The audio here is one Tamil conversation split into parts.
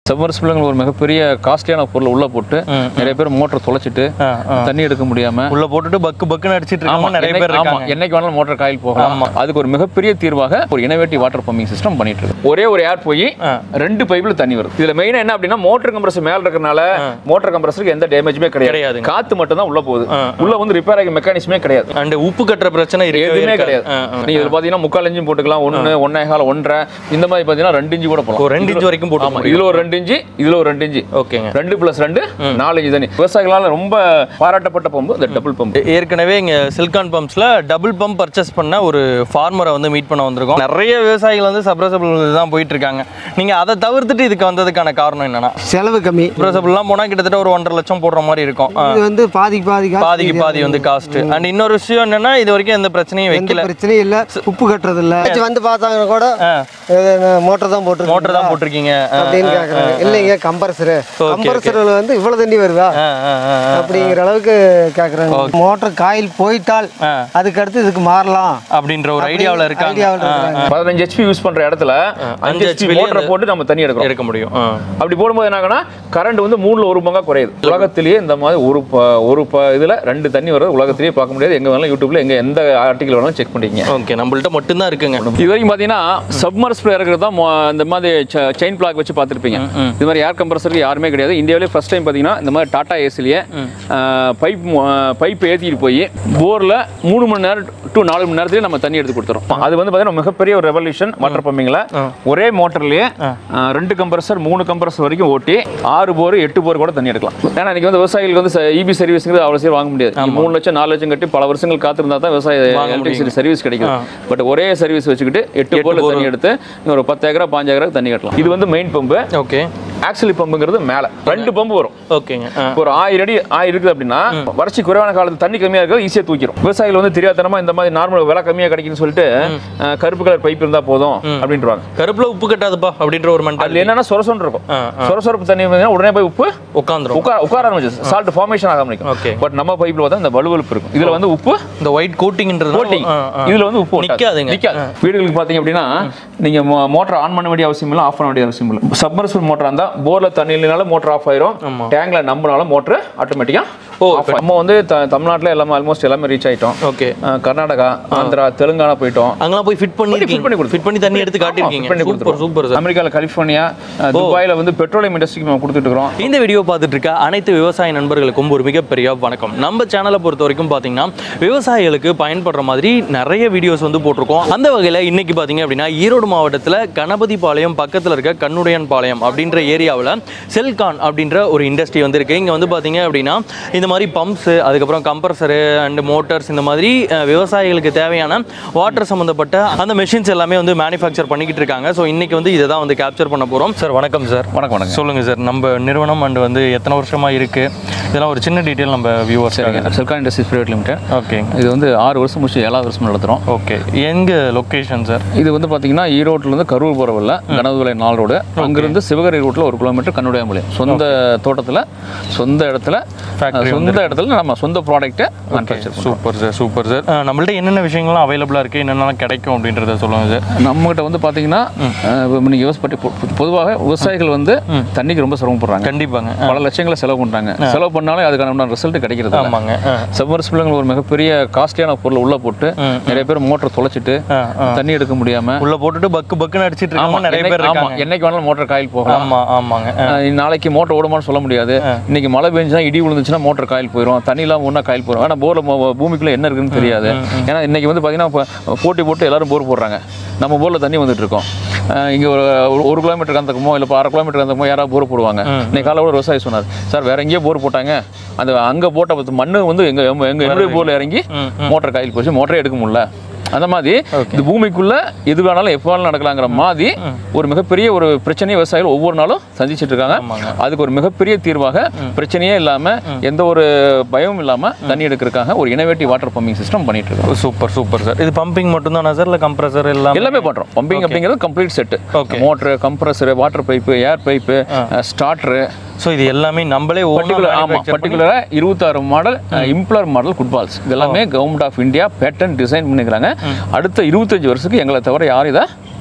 சப்மர்சிபிள்ங்கிற ஒரு மிகப்பெரிய காஸ்ட்லியான பொருள் உள்ள போட்டு நிறைய பேர் மோட்டர் தொலைச்சிட்டு தண்ணி எடுக்க முடியாம உள்ள போட்டுட்டு பக்குன்னு அடிச்சிட்டு இருக்காங்க நிறைய பேர் இருக்காங்க. என்னைக்கு வேணாலும் மோட்டர் காயில் போகலாம். அதுக்கு ஒரு மிகப்பெரிய தீர்வாக ஒரு இனோவேட்டிவ் வாட்டர் பம்பிங் சிஸ்டம் பண்ணிட்டு இருக்கு. ஒரே ஒரு ஏர் போய் 2 பைப்ல தண்ணி வருது. இதுல மெயினா என்ன அப்படின்னா மோட்டர் கம்ப்ரஸர் மேல இருக்கறனால மோட்டர் கம்ப்ரஸருக்கு எந்த டேமேஜுமே கிடையாது. காத்து மட்டும் தான் உள்ள போகுது. உள்ள வந்து ரிப்பேர் ஆகி மெக்கானிசமே கிடையாது. அண்ட் உப்பு கட்டுற பிரச்சனை எதுவுமே கிடையாது. நீங்க இதுல பாத்தீங்கன்னா 3/4 இன்ச் போட்டுக்கலாம். 1 1.5 1.5 இந்த மாதிரி பாத்தீங்கன்னா 2 இன்ச் கூட போலாம். 2 இன்ச் வரைக்கும் போட்டுக்கலாம். இதுல ஒரு 2 இன்ச் இதுல ஒரு 2 இன்ச். ஓகேங்க. 2 + 2 4 இன்ச் தண்ணி. விவசாயிகளால ரொம்ப பாராட்டப்பட்ட பம்பு இந்த டபுள் பம்ப். ஏற்கனவே இங்க செல்கான் பம்ப்ஸ்ல டபுள் பம்ப் பர்ச்சேஸ் பண்ண ஒரு ஃபார்மரை வந்து மீட் பண்ண வந்திருக்கோம். நிறைய விவசாயிகள் வந்து சப்ரசபிள் தான் போயிட்டு இருக்காங்க. நீங்க அதை தவிர்த்துட்டு இதுக்கு வந்ததுக்கான காரணம் என்னன்னா செலவு கம்மி. சப்ரசபிள்லாம் போனா கிட்டத்தட்ட ஒரு 1.5 லட்சம் போடுற மாதிரி இருக்கும். இது வந்து பாதிக்கு பாதி வந்து காஸ்ட். அண்ட் இன்னொரு விஷயம் என்னன்னா இது வரைக்கும் எந்த பிரச்சனையும் வைக்கல. பிரச்சனையும் இல்ல. உப்பு கட்டுறது இல்ல. வந்து பார்த்தாங்க கூட மோட்டர் தான் போட்டிருக்கீங்க அப்படின்னு கேக்குறாங்க. இல்லைங்க கம்ப்ரஸர்ல வந்து இவ்வளவு தண்ணி வருதா அப்படிங்கிற அளவுக்கு கேக்குறாங்க. மோட்டர் காயில் போயிட்டால் அதுக்கு அடுத்து இதுக்கு மாறலாம் அப்படின்ற ஒரு ஐடியாவில் இருக்காங்க. 15 HP யூஸ் பண்ற இடத்துல 5 HP மோட்டரை போட்டு நம்ம தண்ணி எடுக்க முடியும். அப்படி போடும்போது என்ன ஆகுனா கரண்ட் வந்து 3ல 1 பங்கா குறையுது. உலகத்திலேயே இந்த மாதிரி ஒரு இதுல 2 தண்ணி வருது உலகத்திலேயே பார்க்க முடியாது. எங்க வேணாலும் யூடியூப்ல எந்த ஆர்டிகல் வேணாலும் செக் பண்ணிக்கங்க. ஓகே, நம்மள்ட்ட மட்டும் தான் இருக்குங்க. இது வரைக்கும் பாத்தீங்கன்னா சப்மர்சிபிள் இறக்குறது தான் இந்த மாதிரி செயின் பிளாக் வச்சு பார்த்துருப்பீங்க. இது மாதிரி ஏர் கம்ப்ரஸருக்கு யாருமே கிடையாது. இந்தியாவிலே ஃபர்ஸ்ட் டைம் பார்த்தீங்கன்னா இந்த மாதிரி டாடா ஏசிலேயே பைப் ஏற்றிட்டு போய் போரில் 3 மணி நேரம் டு 4 மணி நேரத்துலேயே நம்ம தண்ணி எடுத்து கொடுத்துரும். அது வந்து பார்த்தீங்கன்னா மிகப்பெரிய ஒரு ரெவல்யூஷன் வாட்டர் பம்பிங்கில். ஒரே மோட்டர்லேயே 2 கம்ப்ரஸர் 3 கம்ப்ரஸர் வரைக்கும் ஓட்டி 6 போர் 8 போர் கூட தண்ணி எடுக்கலாம். ஏன்னா இன்னைக்கு வந்து விவசாயிகளுக்கு வந்து இபி சர்வீஸ்ங்கிறது அவ்வளோ சீர் வாங்க முடியாது. 3 லட்சம் 4 லட்சம் கட்டி பல வருஷங்கள் காத்திருந்தா தான் விவசாய எலக்ட்ரிசிட்டி சர்வீஸ் கிடைக்கும். பட் ஒரே சர்வீஸ் வச்சுக்கிட்டு 8 போர்ல தண்ணி எடுத்து ஒரு 10 ஏக்கரா 5 ஏக்கரா தண்ணி கட்டலாம். இது வந்து மெயின் பம்பு. ஓகே, ஆக்சுவலி பம்புங்கிறது மேல 2 பம்பு வரும். ஓகேங்க. ஒரு 1000 அடி இருக்குது அப்படின்னா வறட்சி குறைவான காலத்துல தண்ணி கம்மியா இருக்கிறது ஈஸியா தூக்கிடும். விவசாயிகள் வந்து தெரியாதனமா இந்த மாதிரி நார்மல் விலை கம்மியா கிடைக்குன்னு சொல்லிட்டு கருப்பு கலர் பைப் இருந்தா போதும் அப்படின்றாங்க. கருப்புல உப்பு கட்டாதுப்பா அப்படின்ற ஒரு மென்டாலிட்டி. அதுல என்னன்னா சொரசொன்னு இருக்கும். சொரசொரப்பு தண்ணி உடனே போய் உப்பு உட்கார ஆரம்பிச்சு சால்ட் ஃபார்மேஷன் ஆக ஆரம்பிக்கும். பட் நம்ம பைப்ல பார்த்தா இந்த வலுவலுப்பு இருக்கும். இதுல வந்து உப்பு இந்த ஒயிட் கோட்டிங்ன்றது கோட்டிங். இதுல வந்து உப்பு நிக்காதுங்க. வீடுகளுக்கு பாத்தீங்க அப்படின்னா நீங்க மோட்டர் ஆன் பண்ண வேண்டிய அவசியம் இல்லை, ஆஃப் பண்ண வேண்டிய அவசியம் இல்லை. சப்மர்சிபிள் மோட்டர் இருந்தா போர்ல தண்ணி இல்லைனால மோட்டர் ஆஃப் ஆயிரும். டேங்க்ல நம்பினாலும் மோட்டர் ஆட்டோமேட்டிக்கா நம்ம வந்து தமிழ்நாட்டில் எல்லாமே ஆல்மோஸ்ட் எல்லாமே ரீச் ஆயிட்டோம். ஓகே, கர்நாடகா, ஆந்திரா, தெலுங்கானா போயிட்டோம். அங்கெல்லாம் போய் ஃபிட் பண்ணி தண்ணி எடுத்து காட்டிருக்கீங்க. சூப்பர். அமெரிக்கால கலிஃபோர்னியா, துபாயில வந்து பெட்ரோலியம் இண்டஸ்ட்ரிக்கு நம்ம கொடுத்துட்டு இருக்கோம். இந்த வீடியோ பார்த்துட்டு இருக்க அனைத்து விவசாய நண்பர்களுக்கும் ஒரு மிகப்பெரிய வணக்கம். நம்ம சேனலை பொறுத்த வரைக்கும் பார்த்தீங்கன்னா விவசாயிகளுக்கு பயன்படுற மாதிரி நிறைய வீடியோஸ் வந்து போட்டிருக்கோம். அந்த வகையில் இன்னைக்கு பார்த்தீங்க அப்படின்னா ஈரோடு மாவட்டத்தில் கணபதிபாளையம் பக்கத்தில் இருக்க கண்ணுடையான் பாளையம் அப்படின்ற ஏரியாவில் செல்கான் அப்படின்ற ஒரு இண்டஸ்ட்ரி வந்து இருக்கு. இங்கே வந்து பார்த்தீங்க அப்படின்னா இந்த மாதிரி பம்ப்ஸ், அதுக்கப்புறம் கம்ப்ரஸரு அண்ட் மோட்டர்ஸ், இந்த மாதிரி விவசாயிகளுக்கு தேவையான வாட்டர் சம்மந்தப்பட்ட அந்த மெஷின்ஸ் எல்லாமே வந்து மேனுஃபேக்சர் பண்ணிக்கிட்டு இருக்காங்க. ஸோ இன்னைக்கு வந்து இதை தான் வந்து கேப்சர் பண்ண போகிறோம். சார் வணக்கம் சார். வணக்கம். சொல்லுங்கள் சார், நம்ம நிறுவனம் அண்ட் வந்து எத்தனை வருஷமாக இருக்குது, இதெல்லாம் ஒரு சின்ன டீட்டெயில் நம்ம viewers. Selcon Industries Private Limited. Okay, இது வந்து 6 வருஷம் முடிச்சு 7வது வருஷம் நடத்துகிறோம். ஓகே, எங்கே லொக்கேஷன் சார்? இது வந்து பார்த்தீங்கன்னா ஈரோட்டிலேருந்து கரூர் போகிறவல்ல கணபதிபாளையம் 4 ரோடு. அங்கிருந்து சிவகங்கை ரூட்டில் 1 கிலோமீட்டர் கண்ணுடையாம்பாளையம். சொந்த தோட்டத்தில் சொந்த இடத்துல நம்ம சொந்த ப்ராடக்ட்டை manufacture. Super sir, super sir. நம்மள்ட்ட என்னென்ன விஷயங்கள்லாம் அவைலபிளாக இருக்குது, என்னென்னலாம் கிடைக்கும் அப்படின்றத சொல்லுங்கள் சார். நம்மகிட்ட வந்து பார்த்தீங்கன்னா நீங்கள் யோசிப்பட்டு பொதுவாக விவசாயிகள் வந்து தண்ணிக்கு ரொம்ப சிரமப்படுறாங்க. கண்டிப்பாங்க. பல லட்சங்களை செலவு பண்ணுறாங்க. செலவு பண்ணாலும் அதுக்கான ரிசல்ட் கிடைக்கிறது. ஆமாங்க. சப்மர்சிபிள்ங்கிற ஒரு மிகப்பெரிய காஸ்ட்லியான பொருள் உள்ள போட்டு நிறைய பேர் மோட்டர் தொலைச்சிட்டு தண்ணி எடுக்க முடியாம உள்ள போட்டுட்டு பக்குன்னு அடிச்சிட்டு இருக்காங்க நிறைய பேர். என்னைக்கு வேணாலும் மோட்டர் காயில் போகலாம். ஆமாங்க. நாளைக்கு மோட்டர் ஓடுமான்னு சொல்ல முடியாது. இன்னைக்கு மழை பெஞ்சுனா இடி விழுந்துச்சுன்னா மோட்டர் காயில் போயிடும். தண்ணி இல்லாமல் ஒன்றா காயில் போயிடும். ஆனால் போரில் பூமிக்குள்ளே என்ன இருக்குன்னு தெரியாது. ஏன்னா இன்னைக்கு வந்து பார்த்தீங்கன்னா போட்டி போட்டு எல்லாரும் போர் போடுறாங்க. நம்ம போரில் தண்ணி வந்துட்டு இருக்கோம். இங்கே ஒரு கிலோமீட்டர் கந்தக்கமோ இல்லை 1/2 கிலோமீட்டர் கந்தக்கமோ யாராவது போர் போடுவாங்க. இன்னைக்கு காலையில் ஒரு விவசாயி சொன்னார், சார் வேற எங்கேயோ போர் போட்டாங்க, அந்த அங்கே போட்ட மண்ணு வந்து என்னுடைய போரில் இறங்கி மோட்டர் காயில் போச்சு, மோட்டரே எடுக்க முடியல. அந்த மாதிரி இந்த பூமிக்குள்ள எது வேணாலும் எப்போ வேணாலும் நடக்கலாங்கிற மாதிரி ஒரு மிகப்பெரிய ஒரு பிரச்சனையை விவசாயிகள் ஒவ்வொரு நாளும் சந்திச்சுட்டு இருக்காங்க. அதுக்கு ஒரு மிகப்பெரிய தீர்வாக பிரச்சனையே இல்லாம எந்த ஒரு பயமும் இல்லாம தண்ணி எடுக்கிறதுக்காக ஒரு இனோவேட்டிவ் வாட்டர் பம்பிங் சிஸ்டம் பண்ணிட்டு இருக்கோம். Super super sir. இது பம்பிங் மட்டும் தானா சார், இல்லை கம்ப்ரஸர் எல்லாமே பண்றோம்? பம்பிங் அப்படிங்கிறது complete set. Motor, compressor, water pipe, air pipe, starter. So இது எல்லாமே நம்மளே பர்டிகுலரா 26 மாடல் இம்ப்ளர் மாடல் ஃபுட்பால்ஸ் இதெல்லாமே government of India patent design பண்ணிக்கிறாங்க. அடுத்த 25 வருஷத்துக்கு எங்களை தவிர யாரும் இதை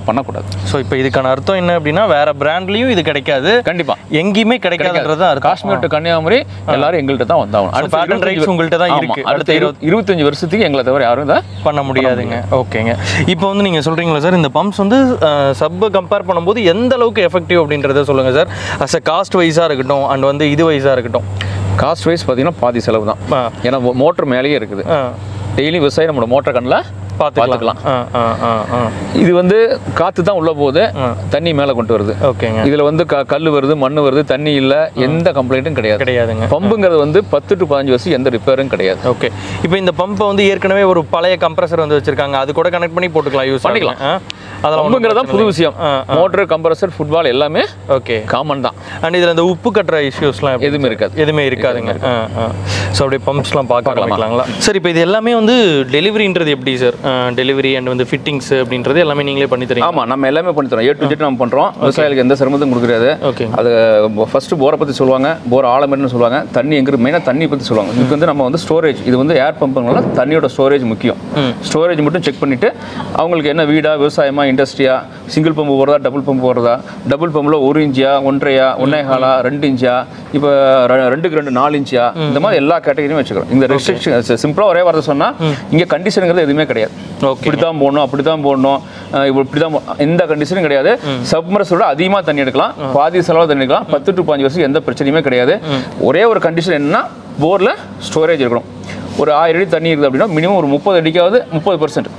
பண்ணக்கூடாது. ஸோ இப்போ இதுக்கான அர்த்தம் என்ன அப்படின்னா வேற பிராண்ட்லயும் இது கிடைக்காது, கண்டிப்பா எங்கேயுமே கிடைக்காதுன்றது அர்த்தம். காஷ்மீர் டு கன்னியாகுமரி எல்லாரும் எங்கள்கிட்ட தான் வந்தாங்க. அடுத்த பேட்டன் ரைட்ஸ் உங்கள்கிட்ட தான் இருக்கு. அடுத்த 25 வருஷத்துக்கு எங்களை தவிர யாரும் இதை பண்ண முடியாதுங்க. ஓகேங்க. இப்போ வந்து நீங்க சொல்றீங்களா சார் இந்த பம்ப்ஸ் வந்து சப் கம்பேர் பண்ணும்போது எந்த அளவுக்கு எஃபெக்டிவ் அப்படின்றத சொல்லுங்க சார். அஸ் அ காஸ்ட் வைஸா இருக்கட்டும் அண்ட் வந்து இது வைஸா இருக்கட்டும். காஸ்ட் வைஸ் பார்த்தீங்கன்னா பாதி செலவு தான். ஏன்னா மோட்டர் மேலேயே இருக்குது. டெய்லி விவசாயம் நம்மளோட மோட்டர் கண்ணில் பார்த்துக்கலாம். இது வந்து காற்று தான் உள்ள போகுது, தண்ணி மேலே கொண்டு வருது. ஓகேங்க. இதில் வந்து கல் வருது, மண் வருது, தண்ணி இல்லை, எந்த கம்ப்ளைண்ட்டும் கிடையாதுங்க. பம்புங்கிறது வந்து 10 to 15 வருஷம் எந்த ரிப்பேரும் கிடையாது. ஓகே. இப்போ இந்த பம்பை வந்து ஏற்கனவே ஒரு பழைய கம்ப்ரஸர் வந்து வச்சிருக்காங்க, அது கூட கனெக்ட் பண்ணி போட்டுக்கலாம், யூஸ் பண்ணிக்கலாம். அதெல்லாம் பம்புங்கிறது தான் புது விஷயம். மோட்டர், கம்ப்ரஸர், ஃபுட்பால் எல்லாமே ஓகே காமன் தான். அண்ட் இதில் இந்த உப்பு கட்டுற இஷ்யூஸ்லாம் எதுவுமே இருக்காது. எதுவுமே இருக்காதுங்க. ஸோ அப்படியே பம்ப்ஸ்லாம் பார்க்கலாங்களா சார்? இப்போ இது எல்லாமே வந்து டெலிவரின்றது எப்படி சார்? டெலிவரி அண்ட் வந்து ஃபிட்டிங்ஸ் அப்படின்றது எல்லாமே நீங்களே பண்ணி தரீங்க? ஆமாம், நம்ம எல்லாமே பண்ணி தரோம். A to Z நம்ம பண்ணுறோம். விவசாயிகளுக்கு எந்த சிரமத்தும் கொடுக்குறது. ஓகே. அது ஃபஸ்ட்டு போரை பற்றி சொல்லுவாங்க, போர் ஆழமென்னு சொல்லுவாங்க, தண்ணி எங்கே மெயினாக தண்ணி பற்றி சொல்லுவாங்க. இதுக்கு வந்து நம்ம வந்து ஸ்டோரேஜ், இது வந்து ஏர் பம்புனால தண்ணியோட ஸ்டோரேஜ் முக்கியம். ஸ்டோரேஜ் மட்டும் செக் பண்ணிவிட்டு அவங்களுக்கு என்ன வீடா, விவசாயமா, இண்டஸ்ட்ரியா, சிங்கிள் பம்பு போடுறதா, டபுள் பம்பு போடுறதா, டபுள் பம்பில் 1 இன்ச்சியா, 1.5, 1.25, 2 இன்ச்சியா, இப்போ 2க்கு 2 4 இன்ச்சியா, இந்த மாதிரி எல்லா கேட்டகரியும் வச்சுக்கிறோம். இந்த ரெஸ்ட்ரிக்ஷன் சிம்பிளாக ஒரே வார்த்தை சொன்னால் இங்கே கண்டிஷனுங்கிறது எதுவுமே கிடையாது. இப்படி தான் போடணும், அப்படி தான் போடணும், இப்படி தான் எந்த கண்டிஷனும் கிடையாது. சப்மர்ஸோட அதிகமாக தண்ணி எடுக்கலாம், பாதி செலவு தண்ணி எடுக்கலாம். 10 to 15 வருஷம் எந்த பிரச்சனையுமே கிடையாது. ஒரே ஒரு கண்டிஷன் என்னன்னா போரில் ஸ்டோரேஜ் இருக்கணும். ஒரு 1000 அடி தண்ணி இருக்குது அப்படின்னா மினிமம் ஒரு 30 அடிக்காவது 30%,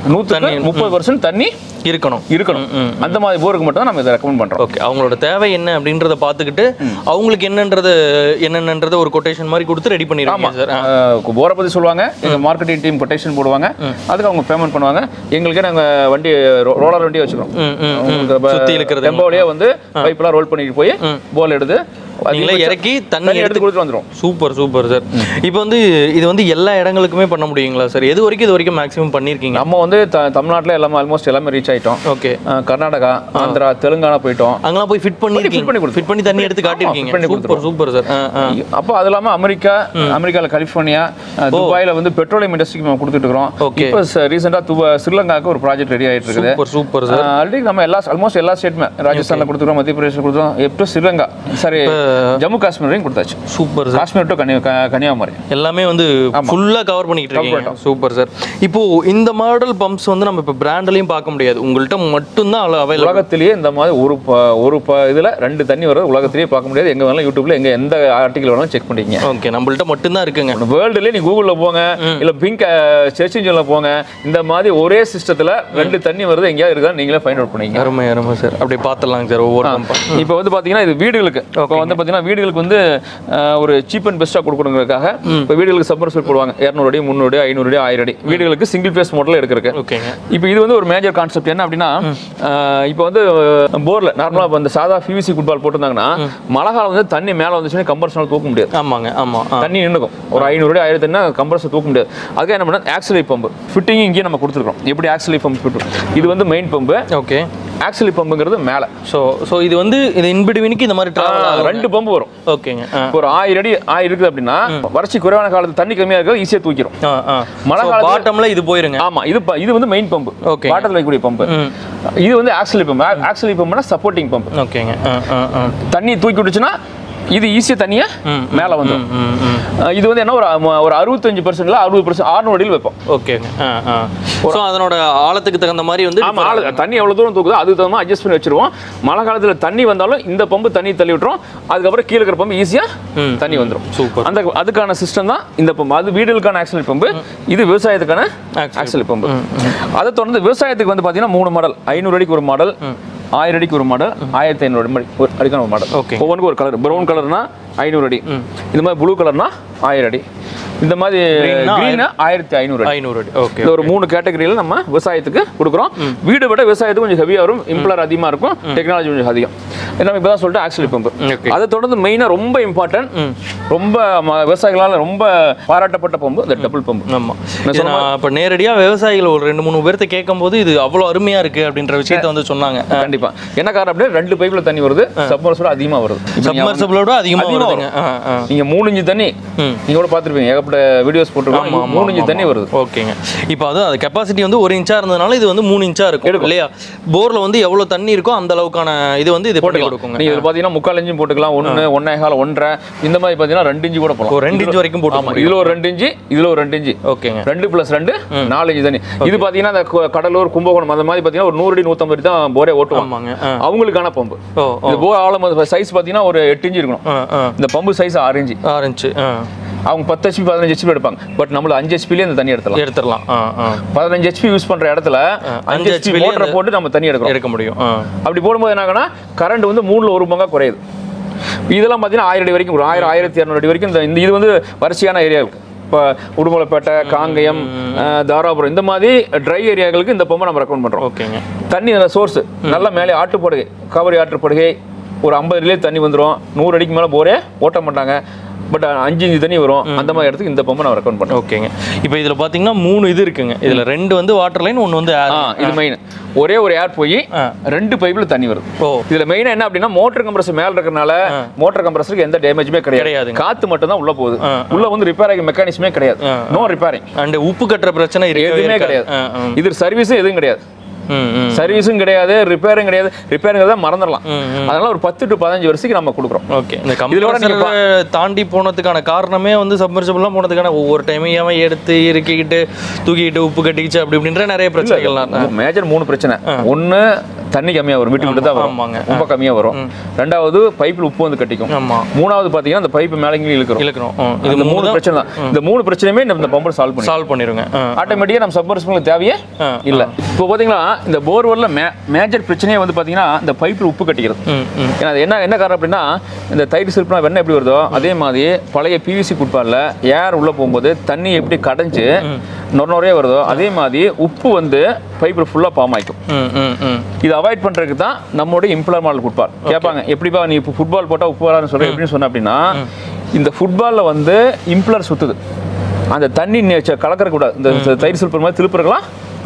130% தண்ணி இருக்கணும். அந்த மாதிரி போருக்கு மட்டும் தான் நம்ம இதை ரெக்கமெண்ட் பண்றோம். ஓகே. அவங்களோட தேவை என்ன அப்படின்றத பார்த்துக்கிட்டு அவங்களுக்கு என்னன்றத ஒரு கொட்டேஷன் மாதிரி கொடுத்து ரெடி பண்ணிடுவாங்க சார். போரை பற்றி சொல்லுவாங்க, எங்கள் மார்க்கெட்டிங் டீம் கொட்டேஷன் போடுவாங்க, அதுக்கு அவங்க பேமெண்ட் பண்ணுவாங்க. எங்களுக்கே நாங்கள் வண்டி ரோலர் வண்டியை வச்சுக்கிறோம். சுற்றி இருக்கிறது டெம்போவிலேயே வந்து பைப்பெல்லாம் ரோல் பண்ணிட்டு போய் போல் எடுத்து நீங்களே இறக்கி தண்ணி எடுத்து கொடுத்துட்டு வந்துடும். Super sir. இப்போ வந்து இது வந்து எல்லா இடங்களுக்குமே பண்ண முடியுங்களா சார்? இது வரைக்கும் மேக்ஸிமம் பண்ணியிருக்கீங்க? நம்ம வந்து தமிழ்நாட்டில் எல்லாமே ஆல்மோஸ்ட் எல்லாமே ரீச் ஆகிட்டோம். ஓகே. கர்நாடகா, ஆந்திரா, தெலுங்கானா போயிட்டோம். அங்கெல்லாம் போய் ஃபிட் பண்ணி தண்ணி எடுத்து காட்டியிருக்கீங்க. Super sir. அப்போ அது இல்லாமல் அமெரிக்காவில் கலிஃபோர்னியா, துபாயில் வந்து பெட்ரோலியம் இண்டஸ்ட்ரிக்கு நம்ம கொடுத்துட்டு இருக்கிறோம். இப்போ ரீசெண்டாக ஸ்ரீலங்காவுக்கு ஒரு ப்ராஜெக்ட் ரெடி ஆகிட்டு இருக்குது. Super sir. ஆல்ரெடி நம்ம ஆல்மோஸ்ட் எல்லா ஸ்டேட்டுமே ராஜஸ்தானில் கொடுத்துருக்கோம், மத்திய பிரதேசில் கொடுத்துருக்கோம், எப்போ ஸ்ரீலங்கா சரி ஜம்மு காஷ்மீர் வரைக்கும் கொடுத்தாச்சு. Super sir. Kashmir to Kanniyakumari எல்லாமே வந்து ஃபுல்லாக கவர் பண்ணிட்டு இருக்கீங்க. Super sir. இப்போ இந்த மாடல் பம்ப்ஸ் வந்து நம்ம இப்போ பிராண்ட்லையும் பார்க்க முடியாது, உங்கள்கிட்ட மட்டும்தான் அவைலபிள். உலகத்திலேயே இந்த மாதிரி ஒரு இதில் 2 தண்ணி வர்றது உலகத்திலேயே பார்க்க முடியாது. எங்கே வேணாலும் யூடியூப்ல எந்த ஆர்டிகல் வேணாலும் செக் பண்ணிக்கங்க. ஓகே. நம்மள்ட்ட மட்டும்தான் இருக்குங்க. வேர்ல்டுலேயே நீ கூகுளில் போங்க, இல்லை பிங்க் சர்ச் இன்ஜினில் போங்க, இந்த மாதிரி ஒரே சிஸ்டத்தில் 2 தண்ணி வருது எங்கேயாவது இருக்குதா நீங்களே ஃபைண்ட் அவுட் பண்ணிங்க. அருமை சார். அப்படி பார்த்துடலாங்க சார் ஒவ்வொரு பம்பா. இப்போ வந்து பார்த்தீங்கன்னா இது வீடுகளுக்கு வந்து பார்த்தீங்கன்னா வீடுகளுக்கு வந்து ஒரு சீப் அண்ட் பெஸ்ட்டாக கொடுக்கணுங்கிறதுக்காக இப்போ வீடுகளுக்கு சப்மர்சர் போடுவாங்க 200 அடி, 300 அடி, 500 அடி, 1000 அடி வீடுகளுக்கு சிங்கிள் ஃபேஸ் மாடல் எடுக்கிறதுக்கு. ஓகேங்க. இப்போ இது வந்து ஒரு மேஜர் கான்செப்ட் என்ன அப்படின்னா, இப்போ வந்து போரில் நார்மலாக இந்த சாதா பிவிசி ஃபுட்பால் போட்டிருந்தாங்கன்னா மழை காலம் வந்து தண்ணி மேலே வந்துச்சுன்னா கம்ப்ரஸர் தூக்க முடியாது. ஆமாம். தண்ணி நின்றுக்கும். ஒரு 500 அடி 1000 தண்ணி கம்ப்ரஸர் தூக்க முடியாது. அதுக்காக என்ன பண்ணால் ஆக்சிலரி பம்பு ஃபிட்டிங் இங்கேயே நம்ம கொடுத்துருக்கோம். எப்படி ஆக்சிலரி பம்ப் ஃபிட், இது வந்து மெயின் பம்பு. ஓகே. ஆக்சிலரி பம்புங்கிறது மேலே. ஸோ இது வந்து இது இன்பிட்வீனுக்கு இந்த மாதிரி 2 பம்பு வரும். ஓகேங்க. ஒரு 1000 அடி இருக்குது அப்படின்னா வறட்சி குறைவான காலத்துல தண்ணி கம்மியா இருக்கிறது ஈஸியா தூக்கிடும். மழை காலத்துல பாட்டம்ல இது போயிருங்க. ஆமா, இது வந்து மெயின் பம்பு. ஓகே. பாட்டத்துல வைக்கக்கூடிய பம்பு. இது வந்து ஆக்சிலரி பம்பு. ஆக்சிலரி பம்புனா சப்போர்ட்டிங் பம்பு. ஓகேங்க. தண்ணி தூக்கி விட்டுச்சுன்னா இது ஈஸியா தண்ணியா மேல வந்துடும். இது வந்து என்ன ஒரு 65% 60% 600 அடியில் வைப்போம். ஓகேங்க. ஸோ அதனோட ஆழத்துக்கு தகுந்த மாதிரி வந்து தண்ணி எவ்வளவு தூரம் தூக்குதோ அதுக்கு தகுந்த அட்ஜஸ்ட் பண்ணி வச்சிருவோம். மழை காலத்துல தண்ணி வந்தாலும் இந்த பம்பு தண்ணி தள்ளி விட்டுரும். அதுக்கப்புறம் கீழே இருக்கிற பம்பு ஈஸியா தண்ணி வந்துடும். சூப்பர். அதுக்கான சிஸ்டம் தான் இந்த பம்பு. அது வீடுகளுக்கான ஆக்சிலரி பம்பு, இது விவசாயத்துக்கான ஆக்சிலரி பம்பு. அதை தொடர்ந்து விவசாயத்துக்கு வந்து பாத்தீங்கன்னா 3 மாடல். 500 அடிக்கு ஒரு மாடல், 1000 அடிக்கு ஒரு மாடல், 1500 அடிக்கான ஒரு மாடல். ஒவ்வொன்றுக்கு ஒரு கலர். ப்ரௌன் கலர்னா 500 அடி, இந்த மாதிரி ப்ளூ கலர்னா 1000 அடி, இந்த மாதிரி கிரீன் 1500 அடி. ஓகே. ஒரு 3 கேட்டகரியில நம்ம விவசாயத்துக்கு கொடுக்குறோம். வீடு விட விவசாயத்துக்கு கொஞ்சம் ஹெவியா வரும், இம்ப்ளர் அதிகமா இருக்கும், டெக்னாலஜி கொஞ்சம் அதிகம். நம்ம இப்பதான் சொல்லிட்டு ஆக்சிலரி பம்பு. அதை தொடர்ந்து மெயினா ரொம்ப இம்பார்ட்டன்ட், ரொம்ப விவசாயிகளால் ரொம்ப பாராட்டப்பட்ட பம்பு இந்த டபுள் பம்பு. ஆமா, இப்போ நேரடியா விவசாயிகள் ஒரு 2-3 பேர்த்த கேட்கும்போது இது அவ்வளோ அருமையா இருக்கு அப்படின்ற விஷயத்த வந்து சொன்னாங்க. கண்டிப்பா என்ன காரணம் அப்படின்னா 2 பைப்ல தண்ணி வருது, சப்மர்சிபிள் அதிகமா வருது. சப்மர்சிபிளோட அதிகமா வருதுங்க. நீங்க 3 இன்ச் தண்ணி நீங்க கூட பார்த்துருப்பீங்க, ஏகப்பட்ட வீடியோஸ் போட்டுருக்கோம். 3 இன்ச் தண்ணி வருது. ஓகேங்க. இப்போ அது கெப்பாசிட்டி வந்து 1 இன்ச்சா இருந்ததுனால இது வந்து 3 இன்ச்சா இருக்கும் இல்லையா? போர்ல வந்து எவ்வளவு தண்ணி இருக்கோ அந்த அளவுக்கான இது வந்து இது போட்டு கொடுக்குங்க. நீங்க இதுல பாத்தீங்கன்னா 3/4 இன்ச்சும் போட்டுக்கலாம், 1, 1.5, 1.5 இந்த மாதிரி பாத்தீங்கன்னா 2 இன்ச் கூட போடலாம். 2 இன்ச் வரைக்கும் போட்டு. இதுல ஒரு 2 இன்ச், இதுல ஒரு 2 இன்ச். ஓகேங்க. 2 + 2 4 இன்ச் தண்ணி. இது பாத்தீங்கன்னா அந்த கடலூர், கும்பகோணம் அந்த மாதிரி பாத்தீங்கன்னா ஒரு 100 அடி 150 அடி தான் போரே ஓட்டுவாங்க. அவங்களுக்கான பம்பு. இந்த போர் ஆழம் சைஸ் பாத்தீங்கன்னா ஒரு 8 இன்ச் இருக்கணும். இந்த பம்பு சைஸ் 6 இன்ச். அவங்க 10 HP 15 HP எடுப்பாங்க. பட் நம்மள 5 HPலே இந்த தண்ணி எடுத்துடலாம். 15 HP யூஸ் பண்ற இடத்துல 5 HP மோட்டர் போட்டு நம்ம தண்ணி எடுக்க முடியும். அப்படி போடும்போது என்ன ஆகுனா கரண்ட் வந்து 3ல 1 பங்கா குறையுது. இதெல்லாம் பார்த்தீங்கன்னா 1000 அடி வரைக்கும் 1000 1200 அடி வரைக்கும் இந்த இது வந்து வரிசையான ஏரியாவுக்கு. இப்போ உடுமலைப்பேட்டை, காங்கயம், தாராபுரம் இந்த மாதிரி ட்ரை ஏரியாக்களுக்கு இந்த பம்பை நம்ம ரெக்கமெண்ட் பண்ணுறோம். ஓகேங்க. தண்ணி சோர்ஸ் நல்லா மேலே ஆற்றுப்படுகை, காவிரி ஆற்றுப்படுகை ஒரு 50 அடியிலே தண்ணி வந்துடும். 100 அடிக்கு மேலே போரே ஓட்ட மாட்டாங்க. பட் 5 இன்ச் தண்ணி வரும். அந்த மாதிரி இடத்துக்கு இந்த பம்பை நான் ரெக்கமெண்ட் பண்ணுறேன். ஓகேங்க. இப்போ இதில் பார்த்தீங்கன்னா 3 இது இருக்குங்க. இதில் 2 வந்து வாட்டர் லைன், 1 வந்து ஏர். இது மெயின். ஒரே ஒரு ஏர் போய் 2 பைப்ல தண்ணி வருது. இதுல மெயினா என்ன அப்படின்னா மோட்டர் கம்ப்ரஸர் மேல இருக்கறனால மோட்டர் கம்ப்ரஸருக்கு எந்த டேமேஜுமே கிடையாது. காத்து மட்டும் தான் உள்ள போகுது. உள்ள வந்து ரிப்பேரிங் மெக்கானிசமே கிடையாது. No repairing. அண்ட் உப்பு கட்டுற பிரச்சனை எதுவுமே கிடையாது. இது சர்வீஸும் எதுவும் கிடையாது. சர்வீஸும் கிடையாது, ரிப்பேரும் கிடையாது. ரிப்பேருங்கிறத மறந்துடலாம். அதனால ஒரு 10 to 15 வருஷத்துக்கு நம்ம கொடுக்குறோம். ஓகே. இந்த கம்ப்ரஸர் தாண்டி போனதுக்கான காரணமே வந்து சப்மர்சிபிள்லாம் போனதுக்கான ஒவ்வொரு டைமையும் எடுத்து இறுக்கிக்கிட்டு தூக்கிட்டு உப்பு கட்டிக்கிச்சு அப்படி இப்படின்ற நிறைய பிரச்சனைகள்லாம். மேஜர் 3 பிரச்சனை. ஒன்று தண்ணி கம்மியாக வரும், வீட்டுக்கு தான் வரும், ரொம்ப கம்மியாக வரும். 2வது பைப்பில் உப்பு வந்து கட்டிக்கும். 3வது பார்த்தீங்கன்னா அந்த பைப்பு மேலே இழுக்கிறோம். இந்த 3 பிரச்சனை தான். இந்த 3 பிரச்சனையுமே இந்த பம்பர் சால்வ் பண்ணிடுங்க. ஆட்டோமேட்டிக்காக நம்ம சப்மர்சிபிள் தேவையே இல்லை. இப்போ பார்த்தீங்கன்னா இந்த போர்வெல்ல மேஜர் பிரச்சனையே வந்து பார்த்தீங்கன்னா இந்த பைப்பில் உப்பு கட்டிக்கிறது. ஏன்னா அது என்ன காரணம் அப்படின்னா இந்த தயிர் சிற்பனா வெண்ணெய் எப்படி வருதோ அதே மாதிரி பழைய பிவிசி குட்பாலில் ஏர் உள்ளே போகும்போது தண்ணி எப்படி கடைஞ்சு நொறைய வருதோ அதே மாதிரி உப்பு வந்து பைப்பில் ஃபுல்லாக பாம் ஆகிக்கும். இது அவாய்ட் பண்ணுறதுக்கு தான் நம்மளுடைய இம்ப்ளர் மாடல் ஃபுட்பால் கேட்பாங்க. எப்படிப்பா நீ இப்போ ஃபுட்பால் போட்டால் உப்பு வரான்னு சொல்கிறேன் எப்படின்னு சொன்ன அப்படின்னா இந்த ஃபுட்பாலில் வந்து இம்ப்ளர் சுற்றுது. அந்த தண்ணி கலக்கக்கூடாது. இந்த தயிர் சிற்பர் மாதிரி திருப்புறலாம்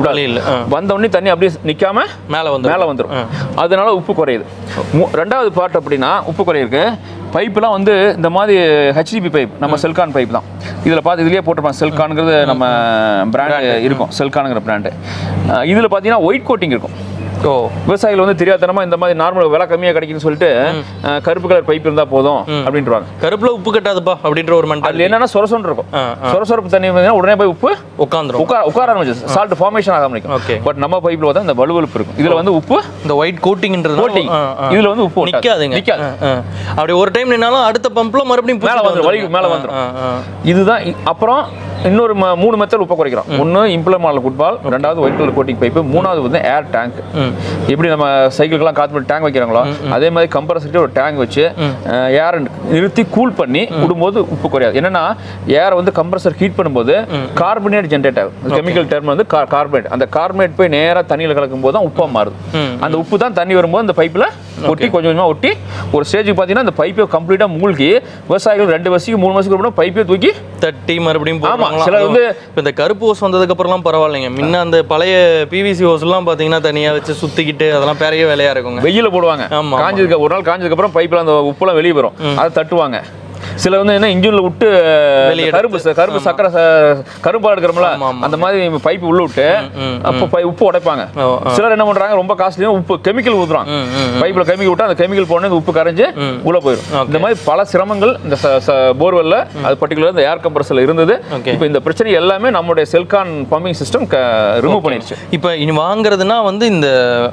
வந்த உடனே தண்ணி அப்படியே நிற்காம மேலே வந்துடும். அதனால உப்பு குறையுது. 2வது பார்ட் அப்படின்னா உப்பு குறையிருக்கு. பைப்புலாம் வந்து இந்த மாதிரி ஹெச்டிபி பைப், நம்ம செல்கான் பைப் தான். இதில் பார்த்து இதுலேயே போட்டிருப்பாங்க செல்கானுங்கிறது நம்ம பிராண்டு இருக்கும், செல்கானுங்கிற பிராண்டு. இதில் பார்த்தீங்கன்னா ஒயிட் கோட்டிங் இருக்கும். விவசாயிகள் வந்து தெரியாதனமா இந்த மாதிரி நார்மல் விலை கம்மியாக கிடைக்குன்னு சொல்லிட்டு கருப்பு கலர் பைப் இருந்தால் போதும் அப்படின்றாங்க. கருப்புல உப்பு கட்டாதுப்பா அப்படின்ற ஒரு மென்டாலிட்டி. அதில் என்னன்னா சொரசொன்னு இருக்கும். சொரசொரப்பு தண்ணி உடனே போய் உப்பு உட்கார ஆரம்பிச்சு சால்ட் ஃபார்மேஷன் ஆக ஆரம்பிக்கும். பட் நம்ம பைப்பில் பார்த்தா இந்த வலுவலுப்பு இருக்கும். இதில் வந்து உப்பு இந்த ஒயிட் கோட்டிங்ன்றது கோட்டிங். இதில் வந்து உப்பு நிற்காதுங்க. அப்படி ஒரு டைம் நின்னாலும் அடுத்த பம்பில் மறுபடியும் மேலே வந்துடும். இதுதான். அப்புறம் இன்னொரு 3 மெத்தட் உப்பை குறைக்கிறோம். ஒன்று இம்ப்ளர் மாடல் ஃபுட்பால், 2வது ஒயிட் கலர் கோட்டிங் பைப்பு, 3வது வந்து ஏர் டேங்க். எப்படி நம்ம சைக்கிளுக்கெல்லாம் காற்று டேங்க் வைக்கிறாங்களோ அதே மாதிரி கம்ப்ரஸர்கிட்ட ஒரு டேங்க் வச்சு ஏர் நிறுத்தி கூல் பண்ணி விடும்போது உப்பு குறையாது. என்னன்னா ஏர் வந்து கம்ப்ரஸர் ஹீட் பண்ணும்போது கார்பனேட் ஜென்ரேட் ஆகும். கெமிக்கல் டேர்ம் வந்து கார்பனேட். அந்த கார்பனேட் போய் நேராக தண்ணியில் கலக்கும் போது தான் உப்பாக மாறுது. அந்த உப்பு தான் தண்ணி வரும்போது அந்த பைப்பில் ஒட்டி கொஞ்சம் கொஞ்சமாக ஒட்டி ஒரு ஸ்டேஜுக்கு பார்த்தீங்கன்னா அந்த பைப்பை கம்ப்ளீட்டாக மூழ்கி விவசாயிகள் 2 வருஷத்துக்கு 3 வருஷத்துக்கு அப்புறம் பைப்பை தூக்கி தட்டி மறுபடியும் சில வந்து இந்த கருப்பு ஹோஸ் வந்ததுக்கு அப்புறம்லாம் பரவாயில்லைங்க. முன்ன அந்த பழைய பிவிசி ஹோஸ்லாம் பார்த்தீங்கன்னா தனியாக வச்சு சுத்திக்கிட்டு அதெல்லாம் பெரிய வேலையா இருக்குங்க. வெயில போடுவாங்க. காஞ்சதுக்கு ஒரு நாள் காஞ்சதுக்கு அப்புறம் பைப்பில் அந்த உப்புலாம் வெளியே வரும். அதை தட்டுவாங்க. சில வந்து என்ன இன்ஜின்ல விட்டு கரும்பு சக்கரை கரும்பா எடுக்கிறோம்ல அந்த மாதிரி பைப்பு உள்ள விட்டு அப்போ உப்பு உடைப்பாங்க. சிலர் என்ன பண்றாங்க ரொம்ப காஸ்ட்லியும் உப்பு கெமிக்கல் ஊத்துறாங்க. பைப்ல கெமிக்கல் விட்டா அந்த கெமிக்கல் போன உப்பு கரைஞ்சு உள்ள போயிடும். இந்த மாதிரி பல சிரமங்கள் இந்த போர்வெல்ல அது பர்டிகுலர் இந்த ஏர் கம்ப்ரஸர்ல இருந்தது. இப்போ இந்த பிரச்சனை எல்லாமே நம்மளுடைய செல்கான் பம்பிங் சிஸ்டம் ரிமூவ் பண்ணிடுச்சு. இப்போ இனி வாங்குறதுன்னா வந்து இந்த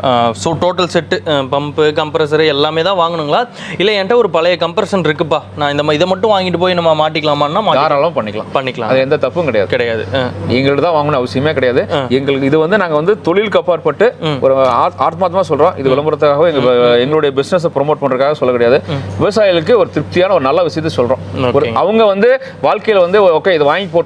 டோட்டல் செட்டு பம்பு கம்ப்ரஸர் எல்லாமே தான் வாங்கணுங்களா? இல்லை என்கிட்ட ஒரு பழைய கம்ப்ரஷன் இருக்குப்பா நான் இந்த இதை மட்டும் வாங்கிட்டு போய் நம்ம மாட்டிக்கலாமான்னா தாராளமாக பண்ணிக்கலாம். அது எந்த தப்பும் கிடையாது. எங்களுக்கு தான் வாங்கணும் அவசியமே கிடையாது. எங்களுக்கு இது வந்து நாங்கள் வந்து தொழிலுக்கு அப்பாற்பட்டு ஒரு ஆத்மாத்மா சொல்றோம். இது விளம்பரத்துக்காக எங்களுடைய பிசினஸ் ப்ரொமோட் பண்றதுக்காக சொல்ல கிடையாது. விவசாயிகளுக்கு ஒரு திருப்தியான ஒரு நல்ல விஷயத்தை சொல்றோம். அவங்க வந்து வாழ்க்கையில வந்து ஓகே இது வாங்கி போட்டோம்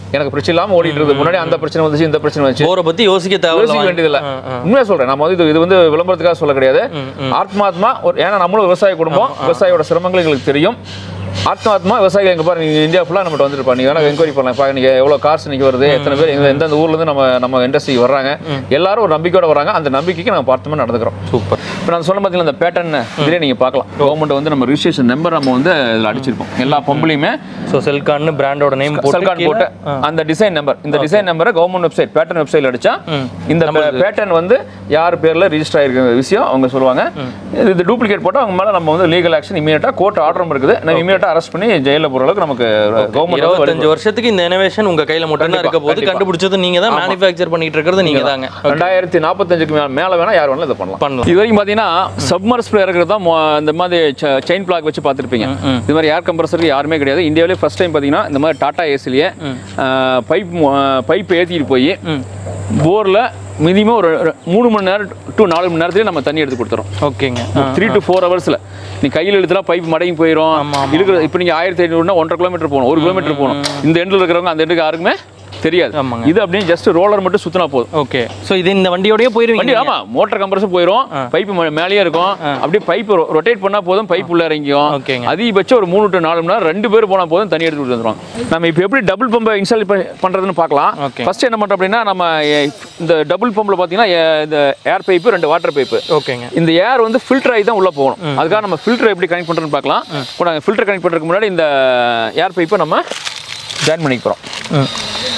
எனக்கு பிரச்சனை இல்லாம ஓடிட்டு இருக்கு. முன்னாடி அந்த பிரச்சனை வந்துச்சு, இந்த பிரச்சனை வந்துச்சு, போரை பத்தி யோசிக்க வேண்டியதில்லை. உண்மையா சொல்றேன், நம்ம வந்து இது வந்து விளம்பரத்துக்காக சொல்ல கிடையாது. ஆத்மாத்மா ஏன்னா நம்மளும் விவசாய குடும்பம், விவசாயியோட சிரமங்கள் எங்களுக்கு தெரியும். ஆத்மாத்மா விவசாயிகள் எங்க பாரு, நீங்க இந்தியா ஃபுல்லா நம்மகிட்ட வந்துருப்பா, நீங்க வேணா என்கொயரி பண்ணலாம். நீங்க எவ்வளவு கார்ஸ் இன்னைக்கு வருது, எத்தனை பேர் எந்தெந்த ஊர்ல இருந்து நம்ம இண்டஸ்ட்ரிக்கு வர்றாங்க, எல்லாரும் ஒரு நம்பிக்கையோட வராங்க. அந்த நம்பிக்கைக்கு நம்ம பார்த்து நடந்துக்கிறோம். சூப்பர். இப்போ நான் சொன்ன பார்த்தீங்கன்னா இந்த பேட்டர்ன் இதுலேயே நீங்கள் பார்க்கலாம். கவர்மெண்ட் வந்து நம்ம ரிஜிஸ்ட்ரேஷன் நம்பர் நம்ம வந்து இதில் அடிச்சிருப்போம் எல்லா பம்புலையுமே. ஸோ செல்கான் பிராண்டோட நேம் போட்டு அந்த டிசைன் நம்பர், இந்த டிசைன் நம்பரை கவர்மெண்ட் வெப்சைட் பேட்டர்ன் வெப்சைட்ல அடிச்சா இந்த பேட்டர்ன் வந்து யார் பேர்ல ரிஜிஸ்டர் ஆயிருக்க விஷயம் அவங்க சொல்லுவாங்க. இது டூப்ளிகேட் போட்டால் அவங்க மேலே நம்ம வந்து லீகல் ஆக்ஷன் இமீடியட்டா கோர்ட் ஆர்டரும் இருக்குது. நம்ம இமீடியட்டா அரெஸ்ட் பண்ணி ஜெயிலில் போகிற அளவுக்கு நமக்கு கவர்மெண்ட் 25 வருஷத்துக்கு இந்த இனோவேஷன் உங்க கையில மட்டும் தான் இருக்க போது. கண்டுபிடிச்சது நீங்க தான், மேனுஃபேக்சர் பண்ணிட்டு இருக்கிறது நீங்க தாங்க. 2045க்கு மேல வேணா யார் வேணாலும் இதை பண்ணலாம். இது வரைக்கும் பார்த்தீங்கன்னா சப்மர்ஸ்பில் இருக்கிறது தான் இந்த மாதிரி செயின் பிளாக் வச்சு பார்த்துருப்பீங்க. இது மாதிரி ஏர் கம்ப்ரஸருக்கு யாருமே கிடையாது. இந்தியாவிலே ஃபர்ஸ்ட் டைம் பார்த்தீங்கன்னா இந்த மாதிரி டாடா ஏசிலேயே பைப் ஏற்றிட்டு போய் போரில் மினிமம் ஒரு 3 மணி நேரம் டு 4 மணி நேரத்துலேயே நம்ம தண்ணி எடுத்து கொடுத்துறோம். ஓகேங்க. 3 to 4 ஹவர்ஸில் நீ கையில் எடுத்துலாம் பைப் மடங்கி போயிடும். இருக்கிற இப்போ நீங்கள் 1500 1.5 கிலோமீட்டர் போகணும், 1 கிலோமீட்டர் போகணும். இந்த எண்டில் இருக்கிறவங்க அந்த எண்டுக்கு யாருக்குமே தெரியாது. இது அப்படியே ஜஸ்ட் ரோலர் மட்டும் சுத்தினா போதும். ஓகே. ஸோ இது இந்த வண்டியோடய போயிருவீங்க. ஆமா, மோட்டர் கம்ப்ரஸர் போயிடும், பைப் மேலேயே இருக்கும். அப்படியே பைப் ரொட்டேட் பண்ணா போதும், பைப் உள்ள இறங்கிக்கும். அதிகபட்சம் ஒரு 3 to 4 மணி நேரம் 2 பேர் போனா போதும் தண்ணி எடுத்து வந்துருவாங்க. நம்ம இப்போ எப்படி டபுள் பம்பை இன்ஸ்டால் பண்றதுன்னு பார்க்கலாம். ஃபர்ஸ்ட் என்ன பண்றோம் அப்படின்னா, நம்ம இந்த டபுள் பம்பில் பார்த்தீங்கன்னா இந்த ஏர் பைப்பு 2 வாட்டர் பைப்பு. ஓகேங்க. இந்த ஏர் வந்து ஃபில்டர் ஆகி தான் உள்ள போகணும். அதுக்காக நம்ம ஃபில்டர் எப்படி கனெக்ட் பண்றோம்னு பார்க்கலாம். இப்போ நாங்கள் ஃபில்டர் கனெக்ட் பண்றதுக்கு முன்னாடி இந்த ஏர் பைப்பை நம்ம ஜாயின் பண்ணிக்க போகிறோம்.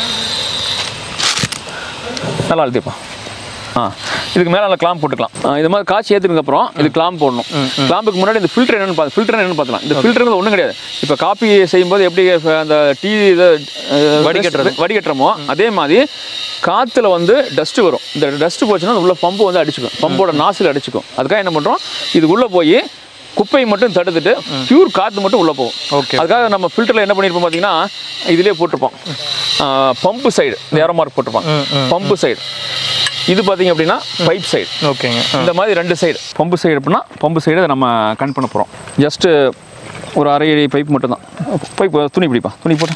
நல்லா அழுத்திப்பா. இதுக்கு மேலே நல்லா கிளாம்ப் போட்டுக்கலாம். இது மாதிரி காய்ச்சி ஏற்றுக்கு அப்புறம் இது கிளாம்ப் போடணும். கிளாம்புக்கு முன்னாடி இந்த ஃபில்டர் என்னன்னு பார்த்துக்கலாம். இந்த ஃபில்டர் ஒன்றும் கிடையாது. இப்போ காப்பி செய்யும்போது எப்படி அந்த டீ இதை வடிகட்டுறமோ அதே மாதிரி காற்றுல வந்து டஸ்ட்டு வரும். இந்த டஸ்ட்டு போச்சுன்னா உள்ள பம்பு வந்து அடிச்சுக்கும், பம்போட நாசில் அடிச்சுக்கும். அதுக்காக என்ன பண்ணுறோம், இதுக்குள்ளே போய் குப்பையை மட்டும் தடுத்துட்டு பியூர் காற்று மட்டும் உள்ளே போகும். ஓகே. அதுக்காக நம்ம ஃபில்டரில் என்ன பண்ணியிருப்போம் பார்த்தீங்கன்னா, இதிலே போட்டிருப்போம் பம்பு சைடு, இந்த ஏரோ மார்க் போட்டிருப்போம் பம்பு சைடு. இது பார்த்தீங்க அப்படின்னா பைப் சைடு. ஓகேங்க. இந்த மாதிரி 2 சைடு. பம்பு சைடு அப்படின்னா பம்பு சைடு நம்ம கனெக்ட் பண்ண போகிறோம். ஜஸ்ட்டு ஒரு அரை அடி பைப் மட்டும்தான். பைப் துணி பிடிப்பா, துணி போட்டு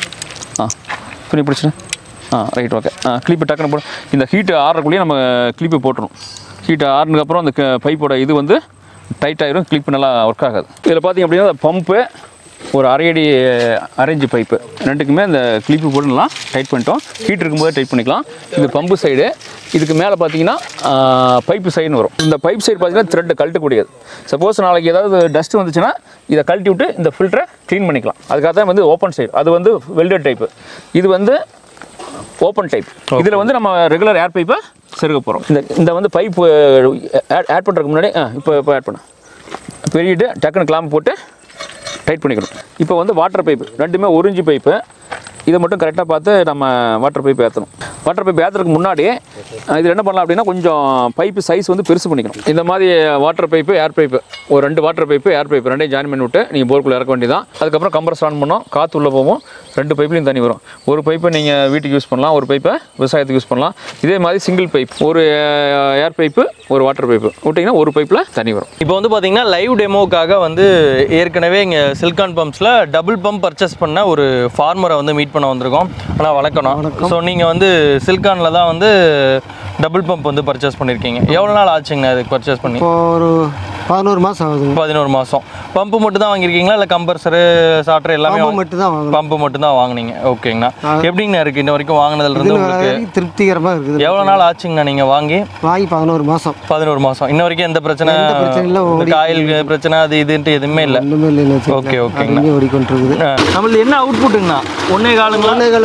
துணி பிடிச்சிட்டு ரைட். ஓகே. கிளிப்பு டக்குன்னு போடும். இந்த ஹீட்டு ஆறுறக்குள்ளேயே நம்ம கிளிப்பு போட்டுரும். ஹீட்டு ஆறுனதுக்கப்புறம் அந்த பைப்போட இது வந்து டைட் ஆகிரும், கிளிப்பு நல்லா ஒர்க் ஆகாது. இதில் பார்த்திங்க அப்படின்னா பம்பு ஒரு அரை அடி அரேஞ்சு பைப்பு ரெண்டுக்குமே இந்த கிளிப்பு போட்டுலாம் டைட் பண்ணிட்டோம். ஹீட் இருக்கும்போது டைட் பண்ணிக்கலாம். இது பம்பு சைடு. இதுக்கு மேலே பார்த்தீங்கன்னா பைப்பு சைடுன்னு வரும். இந்த பைப் சைடு பார்த்தீங்கன்னா த்ரெட்டு கழட்டக்கூடியது. சப்போஸ் நாளைக்கு ஏதாவது டஸ்ட் வந்துச்சுன்னா இதை கழட்டி விட்டு இந்த ஃபில்டரை க்ளீன் பண்ணிக்கலாம். அதுக்காக தான் வந்து ஓப்பன் சைடு. அது வந்து வெல்டட் டைப்பு, இது வந்து ஓப்பன் டைப். இதில் வந்து நம்ம ரெகுலர் ஏர் பைப்பை செருக போகிறோம். இந்த வந்து பைப்பு ஆட் பண்ணுறதுக்கு முன்னாடி இப்போ ஆட் பண்ண பெரியட்டு டக்குன்னு கிளாம்பு போட்டு டைட் பண்ணிக்கணும். இப்போ வந்து வாட்டர் பைப்பு ரெண்டுமே 1 இன்ச் பைப்பு. இதை மட்டும் கரெக்டாக பார்த்து நம்ம வாட்டர் பைப் ஏற்றணும். வாட்டர் பைப் ஏற்றுறதுக்கு முன்னாடி இது என்ன பண்ணலாம் அப்படின்னா, கொஞ்சம் பைப்பு சைஸ் வந்து பெருசு பண்ணிக்கணும். இந்த மாதிரி வாட்டர் பைப்பு ஏர் பைப்பு ஒரு 2 வாட்டர் பைப்பு ஏர் பைப்பு ரெண்டையும் ஜாயின் பண்ணி விட்டு நீங்கள் போருக்குள்ளே இறக்க வேண்டியதான். அதுக்கப்புறம் கம்ப்ரஸ் ஆன் பண்ணோம், காற்று உள்ளே போவோம். 2 பைப்லையும் தண்ணி வரும். ஒரு பைப்பை நீங்கள் வீட்டுக்கு யூஸ் பண்ணலாம், ஒரு பைப்பை விவசாயத்துக்கு யூஸ் பண்ணலாம். இதே மாதிரி சிங்கிள் பைப், ஒரு ஏர் பைப்பு ஒரு வாட்டர் பைப்பு விட்டிங்கன்னா ஒரு பைப்பில் தண்ணி வரும். இப்போ வந்து பார்த்தீங்கன்னா லைவ் டெமோக்காக வந்து ஏற்கனவே இங்கே செல்கான் பம்ப்ஸில் டபுள் பம்ப் பர்ச்சேஸ் பண்ண ஒரு ஃபார்மரை வந்து மீட் பண்ண வந்திருக்கோம். ஆனால் வணக்கம். ஸோ நீங்கள் வந்து செல்கானில் தான் வந்து டபுள் பம்ப் வந்து பர்ச்சேஸ் பண்ணியிருக்கீங்க. எவ்வளோ நாள் ஆச்சுங்கண்ணா இதுக்கு பர்ச்சேஸ் பண்ணி? ஒரு 11 மாதம் ஆகுது. 11 மாதம். பம்பு மட்டும் தான் வாங்கியிருக்கீங்களா இல்லை கம்பர்சரு சாட்டர் எல்லாமே? பம்பு மட்டும் தான் வாங்கினீங்க. ஓகேங்கண்ணா. எப்படிங்கண்ணா இருக்குது இன்ன வரைக்கும் வாங்கினதுலேருந்து உங்களுக்கு? திருப்திகரமாக இருக்குது. எவ்வளோ நாள் ஆச்சுங்கண்ணா நீங்கள் வாங்கி? 11 மாதம். 11 மாதம். இன்ன வரைக்கும் எந்த பிரச்சனை இல்லை, காயில் பிரச்சனை அது இதுன்ட்டு எதுவுமே இல்லை. ஓகே ஓகேங்கண்ணா. ஓடிக்கொண்டிருக்குது. நம்மளுக்கு என்ன அவுட்புட்டுங்கண்ணா? 1.25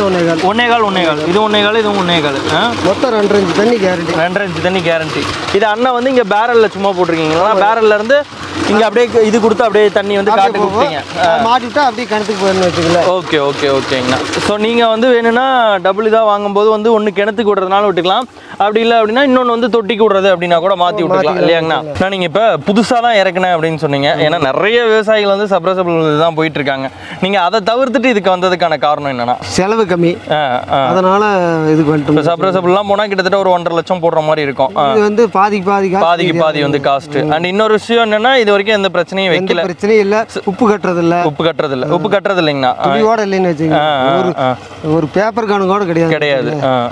இது 1.25 இது 1.25 மொத்தம் 2.5 இன்ச் தண்ணி கேரண்டி. 2.5 இன்ச் தண்ணி கேரண்டி. இது அண்ணா வந்து இங்கே பேரலில் சும்மா போட்டிருக்கீங்களா? பேரல்ல இருந்து இங்கே அப்படியே இது கொடுத்து அப்படியே தண்ணி வந்து காட்டு கொடுத்தீங்க, மாட்டிவிட்டா அப்படியே கிணத்துக்கு போயிடணும் வச்சுக்கல. ஓகே ஓகே ஓகேங்கண்ணா. ஸோ நீங்கள் வந்து வேணும்னா டபுள் இதாக வாங்கும்போது வந்து ஒன்று கிணத்துக்கு விடுறதுனால விட்டுக்கலாம், அப்படி இல்லை அப்படின்னா இன்னொன்று வந்து தொட்டிக்கு விடுறது அப்படின்னா கூட மாற்றி விட்டுக்கலாம் இல்லையாங்கண்ணா? நான் நீங்கள் இப்போ புதுசாக தான் இறக்குனேன் அப்படின்னு சொன்னீங்க. ஏன்னா நிறைய விவசாயிகள் வந்து சப்ரசபிள் தான் போயிட்டு இருக்காங்க. நீங்கள் அதை தவிர்த்துட்டு இதுக்கு வந்ததுக்கான காரணம் என்னன்னா? செலவு கம்மி, அதனால இதுக்கு பண்ணிட்டு சப்ரசபிள்லாம் போனால் கிட்டத்தட்ட ஒரு 1.5 லட்சம் போடுற மாதிரி இருக்கும். இது வந்து பாதிக்கு பாதி வந்து காஸ்ட். அண்ட் இன்னொரு விஷயம் என்னன்னா இது வரைக்கும் எந்த பிரச்சனையும் வைக்கல. பிரச்சனையும் இல்லை. உப்பு கட்டுறது இல்லைங்கண்ணா. துணியோட இல்லைன்னு வச்சுக்கோங்க. ஒரு பேப்பர் கணக்கு கூட கிடையாது.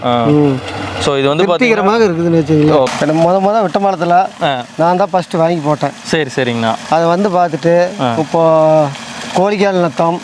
ஸோ இது வந்து பாத்தீங்கன்னா இருக்குதுன்னு வச்சுக்கோங்க. முத விட்டமாலத்தில் நான் தான் ஃபர்ஸ்ட் வாங்கி போட்டேன். சரிங்கண்ணா. அதை வந்து பார்த்துட்டு இப்போ கோழிக்கால் நத்தம்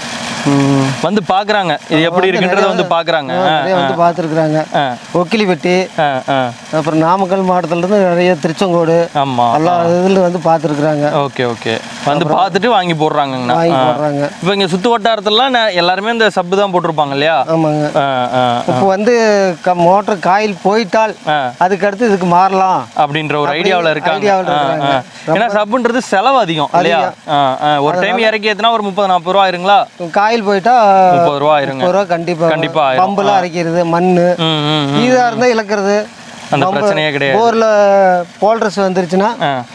வந்து பாக்குறாங்க, இது எப்படி இருக்குன்றத வந்து பாக்குறாங்க, வந்து பார்த்துருக்குறாங்க. ஒக்கிலி வெட்டி, அப்புறம் நாமக்கல் மாவட்டத்துல இருந்து நிறைய திருச்செங்கோடு எல்லா இதுல வந்து பார்த்துருக்குறாங்க. ஓகே வந்து பார்த்துட்டு வாங்கி போடுறாங்கண்ணா. இப்போ இங்க சுத்து வட்டாரத்துலாம் எல்லாருமே இந்த சப்பு தான் போட்டிருப்பாங்க இல்லையா? ஆமாங்க. இப்போ வந்து மோட்டர் காயில் போயிட்டால் அதுக்கு அடுத்து இதுக்கு மாறலாம் அப்படின்ற ஒரு ஐடியாவில் இருக்காங்க. ஏன்னா சப்புன்றது செலவு அதிகம் இல்லையா? ஒரு டைம் இறக்கி ஏற்றினா ஒரு 30-40 ரூபா ஆயிருங்களா? காயில் போயிட்டா 30 ரூபா ஆயிருங்க. 30 ரூபா கண்டிப்பா. பம்புல அரைக்கிறது, மண்ணு இதா இருந்தா இழக்கிறது அந்த பிரச்சனையே கிடையாது. போர்ல போல்டர்ஸ் வந்துருச்சுன்னா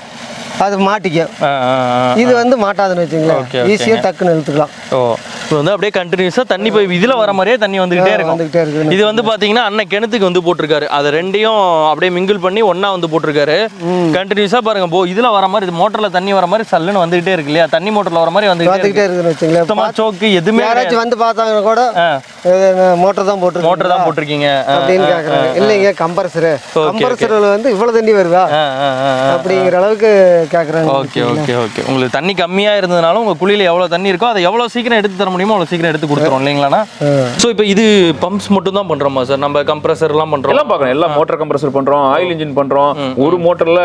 அது மாட்டிக்கும். இது வந்து மாட்டாதுன்னு வச்சுங்களேன், ஈஸியா டக்குன்னு இழுத்துக்கலாம். இப்போ வந்து அப்படியே கண்டினியூஸா தண்ணி போய் இதுல வர மாதிரியே தண்ணி வந்துகிட்டே இருக்கும். இது வந்து பாத்தீங்கன்னா அண்ணன் கிணத்துக்கு வந்து போட்டிருக்காரு, அதை ரெண்டையும் அப்படியே மிங்கிள் பண்ணி ஒன்னா வந்து போட்டிருக்காரு. கண்டினியூஸா பாருங்க, இதுல வர மாதிரி, இது மோட்டர்ல தண்ணி வர மாதிரி சல்லுன்னு வந்துகிட்டே இருக்கு இல்லையா? தண்ணி மோட்டர்ல வர மாதிரி வந்துகிட்டே இருக்குன்னு வச்சுங்களேன். சோக்கு எதுவுமே யாராச்சும் வந்து பார்த்தாங்க கூட மோட்டர் தான் போட்டிருக்கீங்க அப்படின்னு கேக்குறாங்க. இல்லைங்க கம்ப்ரஸர்ல வந்து இவ்வளவு தண்ணி வருதா அப்படிங்கிற அளவுக்கு கேக்குறாங்க. ஓகே உங்களுக்கு தண்ணி கம்மியா இருந்ததுனால உங்க குழியில எவ்வளவு தண்ணி இருக்கோ அதை எவ்வளவு சீக்கிரம் எடுத்து தர முடியுமோ அவ்வளவு சீக்கிரம் எடுத்து கொடுத்துறோம் இல்லைங்களாண்ணா? ஸோ இப்போ இது பம்ப்ஸ் மட்டும் தான் பண்றோமா சார்? நம்ம கம்ப்ரஸர் எல்லாம் பண்றோம், எல்லாம் பார்க்கணும். எல்லாம் மோட்டர் கம்ப்ரஸர் பண்றோம், ஆயில் இன்ஜின் பண்றோம். ஒரு மோட்டர்ல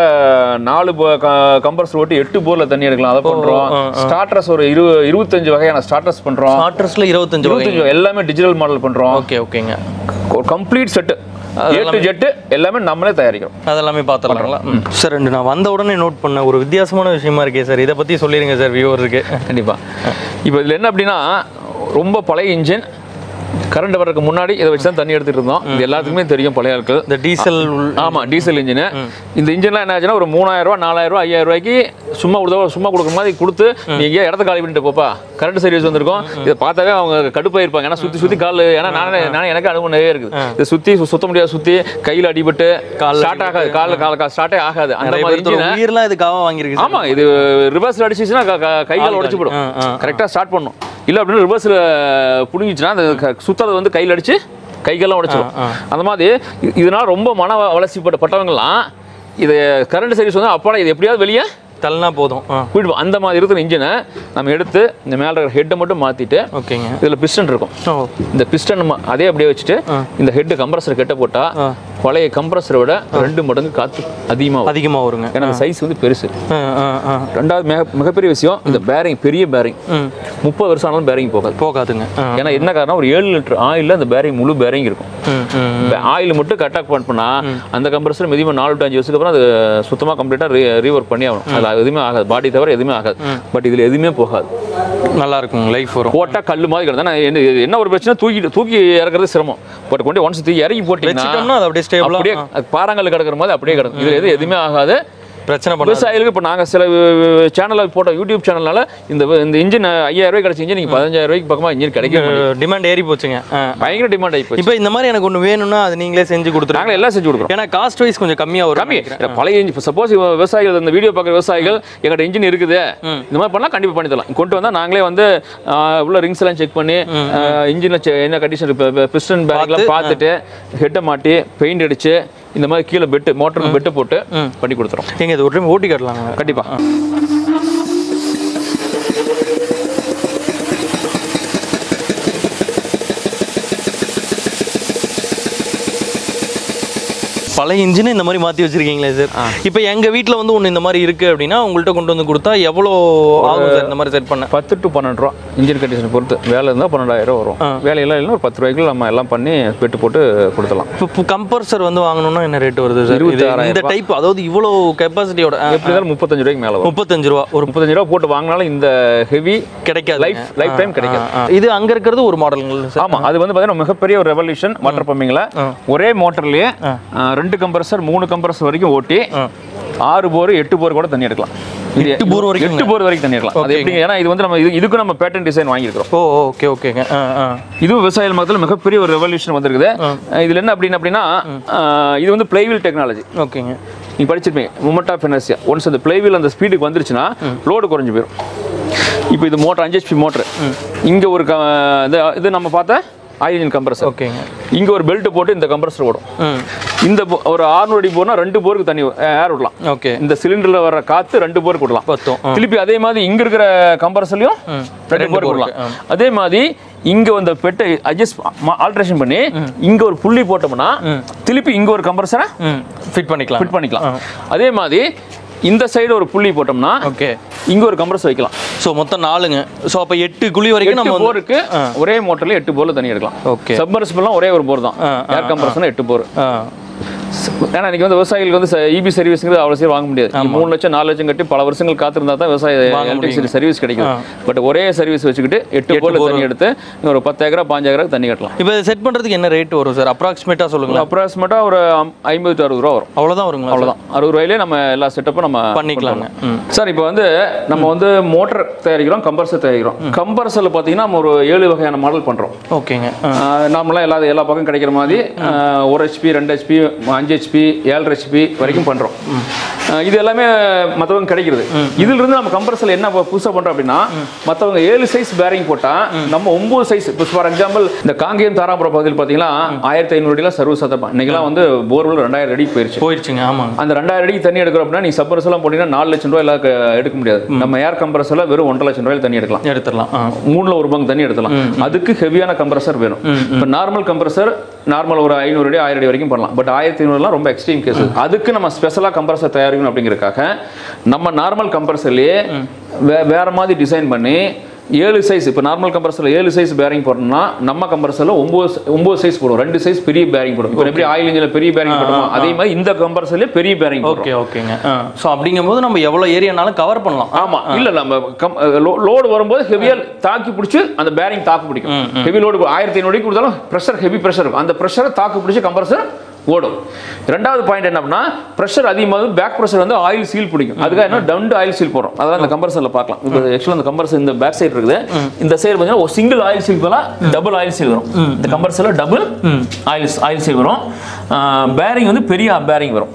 4 கம்ப்ரஸர் ஓட்டி 8 போர்ல தண்ணி எடுக்கலாம், அதை பண்றோம். ஸ்டார்டர்ஸ் ஒரு 25 வகையான ஸ்டார்டர்ஸ் பண்றோம். ஸ்டார்டர்ஸ்ல 25 எல்லாமே டிஜிட்டல் மாடல் பண்றோம். ஓகேங்க. ஒரு கம்ப்ளீட் செட் ஜெட் எல்லாமே நம்மளே தயாரிக்கிறோம். அதெல்லாமே பார்த்துடலாங்களா சார்? நான் வந்த உடனே நோட் பண்ண ஒரு வித்தியாசமான விஷயமா இருக்கே சார், இதை பற்றி சொல்லிடுங்க சார் வியூவருக்கு. கண்டிப்பாக. இப்போ இதில் என்ன அப்படின்னா, ரொம்ப பழைய இன்ஜின், கரண்ட் வர்றதுக்கு முன்னாடி இதை வச்சு தான் தண்ணி எடுத்துட்டு இருந்தோம். இது எல்லாத்துக்குமே தெரியும் பழைய ஆட்கள். இந்த டீசல், ஆமாம் டீசல் இன்ஜின். இந்த இன்ஜின்லாம் என்ன ஆச்சுன்னா ஒரு 3000 ரூபா 4000 ரூபா 5000 ரூபாய்க்கு சும்மா கொடுக்குற மாதிரி கொடுத்து நீ எங்கேயா இடத்த காலி பண்ணிட்டு போப்பா, கரண்ட் சர்வீஸ் வந்திருக்கும். இதை பார்த்தாவே அவங்க கடுப்பாயிருப்பாங்க. ஏன்னா சுற்றி கால், ஏன்னா நானே எனக்கு அனுபவம் நிறைய இருக்குது. இதை சுத்த முடியாது, சுற்றி கையில் அடிபட்டு ஸ்டார்ட் ஆகாது, காலில் ஸ்டார்ட்டே ஆகாது. அந்த மாதிரி உயிரெலாம் இதுக்காக வாங்கியிருக்கு. ஆமாம், இது ரிவர்ஸில் அடிச்சிச்சுன்னா கைகால் உடச்சு போடும். கரெக்டாக ஸ்டார்ட் பண்ணும். இல்லை அப்படின்னு ரிவர்ஸில் பிடிங்கிச்சுன்னா அந்த சுத்தறது வந்து கையில் அடிச்சு கைகள்லாம் உடைச்சிடும். அந்த மாதிரி இதனால ரொம்ப மன வளர்ச்சிப்பட்டவங்கலாம் இது கரண்ட் சர்வீஸ் வந்து அப்பாடா இது எப்படியாவது வெளியே தள்ளனா போதும் போயிடுவோம். அந்த மாதிரி இருக்கிற இன்ஜினை நம்ம எடுத்து இந்த மேலே இருக்கிற ஹெட்டை மட்டும் மாற்றிட்டு, ஓகேங்க, இதில் பிஸ்டன் இருக்கும். இந்த பிஸ்டன் அதே அப்படியே வச்சுட்டு இந்த ஹெட்டு கம்ப்ரஸர் ஹெட்டை போட்டால் பழைய கம்ப்ரஸரை விட 2 மடங்கு காற்று அதிகமாக வருங்க. ஏன்னா அந்த சைஸ் வந்து பெருசு. ரெண்டாவது மிகப்பெரிய விஷயம், இந்த பேரிங் பெரிய பேரிங் 30 வருஷம் ஆனாலும் பேரிங் போகாதுங்க. ஏன்னா என்ன காரணம், ஒரு 7 லிட்டர் ஆயிலில் அந்த பேரிங் முழு பேரிங் இருக்கும். ஆயில் மட்டும் கட்டாக் பண்ணால் அந்த கம்ப்ரஸர் மினிமம் 4 to 5 வருஷத்துக்கு அப்புறம் அது சுத்தமாக கம்ப்ளீட்டாக ரீவொர்க் பண்ணி ஆகணும். அது எதுவுமே ஆகாது, பாடி தவிர எதுவுமே ஆகாது. பட் இதில் எதுவுமே போகாது, நல்லா இருக்கும், லைஃப் வரும். போட்டால் கல் மாதிரி கிடந்தா என்ன ஒரு பிரச்சனை, தூக்கி இறக்குறது சிரமம். பட் கொண்டு ஒன்ஸ் தூக்கி இறக்கி போட்டீங்கன்னா அது அப்படியே பாறாங்கல் கிடக்கிற மாதிரி அப்படியே கிடக்கும். இதில் எதுவுமே ஆகாது. பிரச்சனை விவசாயிகளுக்கு இப்போ நாங்கள் சில சேனலில் போட்ட யூடியூப் சேனல்னால இந்த இன்ஜின் 5000 ரூபாய் கிடைச்ச இன்ஜின் நீங்கள் 15000 ரூபாய்க்கு பக்கமாக இன்ஜின் கிடைக்கும். டிமாண்ட் ஏறி போச்சுங்க, பயங்கர டிமாண்ட் ஆகி போச்சு. இப்போ இந்த மாதிரி எனக்கு ஒன்று வேணும்னா அது நீங்களே செஞ்சு கொடுத்துருங்க. நாங்கள் எல்லாம் செஞ்சு கொடுக்குறோம். ஏன்னா காஸ்ட் வைஸ் கொஞ்சம் கம்மியாக வரும். பழைய இன்ஜின் சப்போஸ் விவசாயிகள் இந்த வீடியோ பார்க்குற விவசாயிகள் எங்கள்கிட்ட இன்ஜின் இருக்குது இந்த மாதிரி பண்ணால் கண்டிப்பாக பண்ணி தரலாம். கொண்டு வந்தால் நாங்களே வந்து உள்ள ரிங்ஸ் எல்லாம் செக் பண்ணி இன்ஜினில் என்ன கண்டிஷன் பிஸ்டன் பேக்லாம் பார்த்துட்டு ஹெட்டை மாட்டி பெயிண்ட் அடிச்சு இந்த மாதிரி கீழே பெட்டு மோட்டருக்கு பெட்டு போட்டு பண்ணி கொடுத்துறோம். எங்க இது ஒரு டைம் ஓட்டி காட்டலாம் கண்டிப்பா. பழைய இன்ஜின் இந்த மாதிரி மாற்றி வச்சிருக்கீங்களே சார்? இப்போ எங்கள் வீட்டில் வந்து ஒன்று இந்த மாதிரி இருக்குது அப்படின்னா உங்கள்கிட்ட கொண்டு வந்து கொடுத்தா எவ்வளோ ஆகும் சார் இந்த மாதிரி செட் பண்ண? 10 to 12 ரூபா இன்ஜின் கண்டிஷனை பொறுத்து. வேலை இருந்தால் 12000 வரும். வேலையெல்லாம் இல்லைன்னா ஒரு 10 ரூபாய்க்கு நம்ம எல்லாம் பண்ணி பெட்டு போட்டு கொடுத்துலாம். இப்போ கம்ப்ரஸர் வந்து வாங்கணும்னா என்ன ரேட் வருது சார்? 26000 இந்த டைப், அதாவது இவ்வளோ கெப்பாசிட்டியோட எப்படி இருந்தாலும் 35 ரூபாய்க்கு மேலே வரும். 35 ரூபா, ஒரு 35 ரூபா போட்டு வாங்கினாலும் இந்த ஹெவி கிடைக்காது, லைஃப் டைம் கிடைக்காது. இது அங்கே இருக்கிறது ஒரு மாடலுங்க. ஆமாம், அது வந்து பார்த்தீங்கன்னா மிகப்பெரிய ஒரு ரெவல்யூஷன் வாட்டர் பம்பிங்கில். ஒரே மோட்டர்லேயே 2 கம்ப்ரஸர் 3 கம்ப்ரஸர் வரைக்கும் ஓட்டி 6 போர் 8 போர் கூட தண்ணி எடுக்கலாம். 8 போர் வரைக்கும் 8 போர் வரைக்கும் தண்ணி எடுக்கலாம். அது எப்படிங்க, ஏன்னா இது வந்து நம்ம இதுக்கு நம்ம பேட்டன் டிசைன் வாங்கியிருக்கிறோம். ஓகே ஓகேங்க. இது விவசாய மரத்தில் மிகப்பெரிய ஒரு ரெவல்யூஷன் வந்திருக்குது. இதுல என்ன அப்படின்னா இது வந்து பிளைவீல் டெக்னாலஜி. ஓகேங்க. நீங்க படிச்சிருப்பீங்க மொமெண்ட் ஆஃப் இனர்ஷியா. ஒன்ஸ் அந்த பிளைவீல் அந்த ஸ்பீடுக்கு வந்துருச்சுன்னா லோடு குறைஞ்சு போயிடும். இப்போ இது மோட்டர் 5 HP மோட்டர். இங்க ஒரு இது நம்ம பார்த்த ஆயில் இன்ஜின் கம்ப்ரஸர். ஓகேங்க. இங்க ஒரு பெல்ட் போட்டு இந்த கம்ப்ரஸர் ஓடும். இந்த ஒரு 600 அடி போனா 2 போருக்கு தண்ணி ஏர் விடலாம். ஓகே. இந்த சிலிண்டர்ல வர காத்து 2 போருக்கு விடலாம். திருப்பி அதே மாதிரி இங்க இருக்கிற கம்ப்ரஸர்லயும் 2 போருக்கு விடலாம். அதே மாதிரி இங்க வந்து பெட்டை அட்ஜஸ்ட் ஆல்ட்ரேஷன் பண்ணி இங்க ஒரு புள்ளி போட்டோம்னா திருப்பி இங்க ஒரு கம்ப்ரஸரை ஃபிட் பண்ணிக்கலாம். அதே மாதிரி இந்த சைடு ஒரு புள்ளி போட்டோம்னா ஓகே இங்க ஒரு கம்ப்ரஸர் வைக்கலாம். சோ மொத்தம் 4ங்க. சோ அப்ப 8 குழி வரைக்கும் நம்ம போருக்கு ஒரே மோட்டர்ல 8 போர்ல தண்ணி எடுக்கலாம். ஓகே. சப்மர்சிபிள்லாம் ஒரே ஒரு போர் தான். ஏர் கம்ப்ரஸர்னா 8 போர். ஏன்னா இன்னைக்கு வந்து விவசாயிகளுக்கு வந்து இபி சர்வீஸ்ங்கிறது அவ்வளோ சீக்கிரம் வாங்க முடியாது. 3 லட்சம் 4 லட்சம் கட்டி பல வருஷங்கள் காத்திருந்தா தான் விவசாய எலக்ட்ரிசிட்டி சர்வீஸ் கிடைக்கும். பட் ஒரே சர்வீஸ் வச்சுக்கிட்டு 8 போர்ல தண்ணி எடுத்து ஒரு 10 ஏக்கரா 5 ஏக்கரா தண்ணி கட்டலாம். இப்போ செட் பண்றதுக்கு என்ன ரேட் வரும் சார்? அப்ராக்சிமேட்டா சொல்லுங்க. அப்ராக்சிமேட்டா ஒரு 50 to 60 ரூபா வரும். அவ்வளவுதான் வருங்களா? அவ்வளவுதான். 60 ரூபாயிலே நம்ம எல்லா செட்டப்பும் நம்ம பண்ணிக்கலாங்க. சார் இப்போ வந்து நம்ம வந்து மோட்டர் தயாரிக்கிறோம், கம்ப்ரஸர் தயாரிக்கிறோம். கம்ப்ரஸர்ல பாத்தீங்கன்னா நம்ம ஒரு 7 வகையான மாடல் பண்றோம். ஓகேங்க. நார்மலா எல்லா பக்கம் கிடைக்கிற மாதிரி 1 HP 2 HP 5 HP 7 HP வரைக்கும் பண்றோம். இது எல்லாமே மற்றவங்க கிடைக்கிறது. இதுல இருந்து நம்ம கம்ப்ரஸர்ல என்ன புதுசா பண்றோம் அப்படின்னா மற்றவங்க 7 சைஸ் பேரிங் போட்டா நம்ம 9 சைஸ். இப்போ ஃபார் எக்ஸாம்பிள் இந்த காங்கேயம் தாராபுரம் பகுதியில் பார்த்தீங்கன்னா 1500 அடியில் சர்வீஸ் சத்தப்பா இன்னைக்கெல்லாம் வந்து போர்வெல் 2000 அடி போயிருச்சுங்க. ஆமா. அந்த 2000 அடிக்கு தண்ணி எடுக்கிறோம் அப்படின்னா நீ சப்மர்ஸ் எல்லாம் போட்டீங்கன்னா 4 லட்சம் ரூபாய் எல்லாம் எடுக்க முடியாது. நம்ம ஏர் கம்ப்ரஸர்ல வெறும் 1.5 லட்சம் ரூபாய் தண்ணி எடுத்துடலாம். 3ல ஒரு பங்கு தண்ணி எடுத்துலாம். அதுக்கு ஹெவியான கம்ப்ரஸர் வேணும். இப்போ நார்மல் கம்ப்ரஸர் நார்மல் ஒரு 500 அடி 1000 அடி வரைக்கும் பண்ணலாம். பட் 1500 ரொம்ப எக்ஸ்ட்ரீம் கேஸ். அதுக்கு நம்ம ஸ்பெஷலா கம்ப்ரஸர் தயாரிக்கணும் அப்படிங்கிறதுக்காக நம்ம நார்மல் கம்ப்ரஸர்லயே வேற மாதிரி டிசைன் பண்ணி 7 சைஸ். இப்போ நார்மல் கம்ப்ரஸர்ல 7 சைஸ் பேரிங் போடணும்னா நம்ம கம்ப்ரஸர்ல 9 சைஸ் போடுவோம். 2 சைஸ் பெரிய பேரிங் போடுவோம். இப்போ எப்படி ஆயில் இன்ஜின்ல பெரிய பேரிங் போடுவோம் அதே மாதிரி இந்த கம்ப்ரஸர்ல பெரிய பேரிங். ஓகே ஓகேங்க. சோ அப்படிங்கும்போது நம்ம எவ்வளவு ஏரியானாலும் கவர் பண்ணலாம். ஆமா. இல்ல நம்ம லோடு வரும்போது ஹெவியா தாக்கி பிடிச்சி அந்த பேரிங் தாக்கு பிடிக்கும். ஹெவி லோடு 1500 அடி கொடுத்தாலும் பிரஷர் ஹெவி பிரஷர் இருக்கும். அந்த பிரஷரை தாக்கு பிடிச்சி கம்ப்ரஸர் ஓடும். ரெண்டாவது பாயிண்ட் என்ன அப்படின்னா பிரஷர் அதிகமாக பேக் பிரஷர் வந்து ஆயில் சீல் பிடிக்கும். அதுக்காக என்ன டவுன் ஆயில் சீல் போடுறோம். அதெல்லாம் இந்த கம்ப்ரஸர்ல பார்க்கலாம். இப்போ ஆக்சுவலாக இந்த கம்ப்ரஸர் இந்த பேக் சைடு இருக்குது. இந்த சைடு பார்த்தீங்கன்னா ஒரு சிங்கிள் ஆயில் சீல் போல டபுள் ஆயில் சீல் வரும். இந்த கம்ப்ரஸர்ல டபுள் ஆயில் சீல் வரும். பேரிங் வந்து பெரிய பேரிங் வரும்.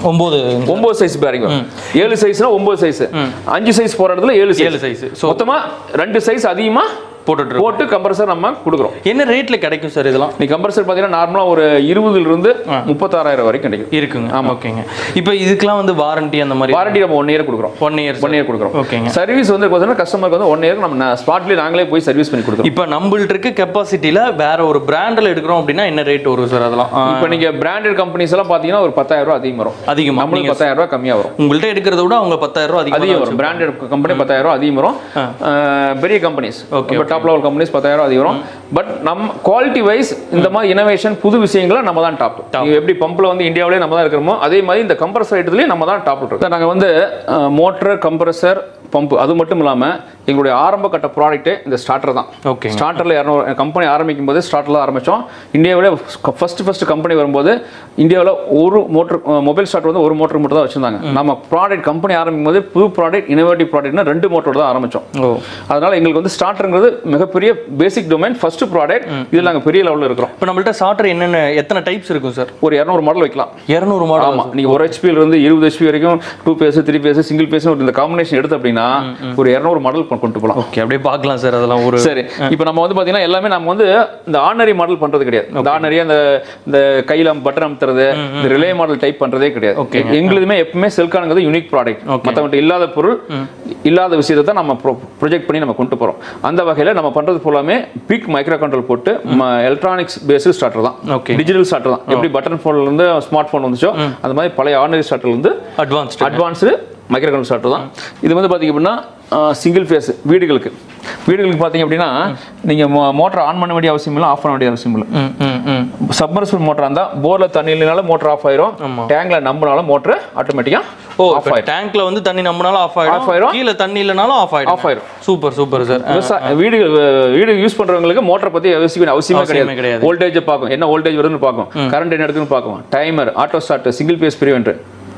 9 சைஸ் பேரிங் வரும். 7 சைஸ்னா 9 சைஸ். 5 சைஸ் போற இடத்துல 7 சைஸ். மொத்தமா 2 சைஸ் அதிகமா போட்டு கம்ப்ரஸர் நம்ம கொடுக்குறோம். என்ன ரேட்ல கிடைக்கும் சார் இதெல்லாம்? நீ கம்ப்ரஸர் பார்த்தீங்கன்னா நார்மலா ஒரு 20 இருந்து 36,000 வரைக்கும் கிடைக்கும். இருக்குங்க. ஆமா. ஓகேங்க. இப்போ இதுக்கெல்லாம் வந்து வாரண்டி அந்த மாதிரி? வாரண்டி நம்ம 1 இயர் கொடுக்குறோம். 1 இயர் கொடுக்குறோம். ஓகேங்க. சர்வீஸ் வந்து பார்த்தீங்கன்னா கஸ்டமருக்கு வந்து 1 இயர் நம்ம ஸ்பாட்லயே நாங்களே போய் சர்வீஸ் பண்ணி கொடுக்குறோம். இப்போ நம்மள்ட்ட இருக்க கெப்பாசிட்டில வேற ஒரு பிராண்ட்ல எடுக்கிறோம் அப்படின்னா என்ன ரேட் வரும் சார் அதெல்லாம்? இப்போ நீங்க பிராண்டட் கம்பெனிஸ் எல்லாம் பார்த்தீங்கன்னா ஒரு 10,000 ரூபாய் அதிகம் வரும். நம்மளுக்கு 10,000 ரூபாய் கம்மியா வரும். உங்கள்ட்ட எடுக்கிறத விட அவங்க 10,000 ரூபாய் அதிகம் வரும். பிராண்டட் கம்பெனி 10,000 ரூபாய் அதிகம் வரும். பெரிய கம்பெனிஸ் டாப் லெவல் கம்பெனிஸ் 10,000 அதிகம் வரும். பட் நம்ம குவாலிட்டி வைஸ் இந்த மாதிரி இனோவேஷன் புது விஷயங்களை நம்ம தான் டாப். எப்படி பம்ப்ல வந்து இந்தியாவிலே நம்ம தான் இருக்கிறோமோ அதே மாதிரி இந்த கம்ப்ரஸர் ஐட்டத்துலயே நம்ம தான் டாப் இருக்கோம். நாங்க வந்து மோட்டர் கம்ப்ரஸர் பம்ப் அது மட்டும் இல்லாம எங்களுடைய ஆரம்ப கட்ட ப்ராடக்ட் இந்த ஸ்டார்டர் தான். ஓகே. ஸ்டார்டர்ல கம்பெனி ஆரம்பிக்கும் போது ஸ்டார்டர்ல ஆரம்பிச்சோம். இந்தியாவிலே ஃபர்ஸ்ட் கம்பெனி வரும்போது இந்தியாவில் ஒரு மோட்டர் மொபைல் ஸ்டார்டர் வந்து ஒரு மோட்டர் மட்டும் தான் வச்சிருந்தாங்க. நம்ம ப்ராடக்ட் கம்பெனி ஆரம்பிக்கும் போது புது ப்ராடக்ட் இனோவேட்டிவ் ப்ராடக்ட்னா 2 மோட்டர் தான் ஆரம்பிச்சோம். அதனால எங்களுக்கு வந்து ஸ்டார்டர்ங்கிறது மிகப்பெரிய பேசிக் டொமைன் ஃபர்ஸ்ட் ப்ராடக்ட். இதில் நாங்கள் பெரிய லெவலில் இருக்கிறோம். இப்போ நம்மள்ட்ட ஸ்டார்டர் என்னென்ன எத்தனை டைப்ஸ் இருக்கும் சார்? ஒரு 200 மாடல் வைக்கலாம். 200 மாடல்? ஆமா. நீங்க 1 HP இருந்து 20 HP வரைக்கும் 2 பேஸ் 3 பேஸ் சிங்கிள் பேஸ் இந்த காம்பினேஷன் எடுத்து அப்படின்னா ஒரு 200 மாடல் கொண்டு போகலாம். ஓகே. அப்படியே பார்க்கலாம் சார் அதெல்லாம் ஒரு. சரி. இப்போ நம்ம வந்து பாத்தீங்கன்னா எல்லாமே நம்ம வந்து இந்த ஆர்டினரி மாடல் பண்றது கிடையாது. இந்த ஆர்டினரியா இந்த கையில பட்டன் அமுத்துறது இந்த ரிலே மாடல் டைப் பண்றதே கிடையாது. ஓகே. எங்களுதுமே எப்பவுமே செல்கான்ங்கிறது யூனிக் ப்ராடக்ட். மற்றவங்க இல்லாத பொருள் இல்லாத விஷயத்தை தான் நம்ம ப்ரொஜெக்ட் பண்ணி நம்ம கொண்டு போறோம். அந்த வகையில நம்ம பண்றது ஃபுல்லாமே பிக் மைக்ரோ கண்ட்ரோல் போட்டு எலக்ட்ரானிக்ஸ் பேஸ்டு ஸ்டார்டர் தான். டிஜிட்டல் ஸ்டார்டர் தான். எப்படி பட்டன் போன்ல இருந்து ஸ்மார்ட் போன் வந்துச்சோ அந்த மாதிரி பழைய ஆர்டினரி ஸ்டார்டர்ல இருந்து அட்வான்ஸ்டு மைக்ரோ கண்ட்ரோல் ஸ்டார்டர் தான். இது வந்து பாத்தீங்க அப்படின்னா சிங்கிள் ஃபேஸ் வீடுகளுக்கு பார்த்தீங்க அப்படின்னா நீங்கள் மோட்டர் ஆன் பண்ண வேண்டிய அவசியம் இல்லை, ஆஃப் பண்ண வேண்டிய அவசியம் இல்லை. சப்மர்சிபிள் மோட்டராக இருந்தால் போரில் தண்ணி இல்லைனாலும் மோட்டர் ஆஃப் ஆயிரும். டேங்க்ல நம்பினாலும் மோட்டர் ஆட்டோமேட்டிக்காக ஆஃப் ஆயிரும். டேங்க்ல வந்து தண்ணி நம்பினாலும் ஆஃப் ஆயிரும். கீழே தண்ணி இல்லைனாலும் ஆஃப் ஆயிரும். Super sir. வீடு யூஸ் பண்றவங்களுக்கு மோட்டரை பற்றி அவசியமே கிடையாது. வோல்டேஜ் பார்க்கும், என்ன வோல்டேஜ் வருதுன்னு பார்க்கும், கரண்ட் என்ன எடுக்குன்னு பார்க்கும், timer, auto start, single phase preventer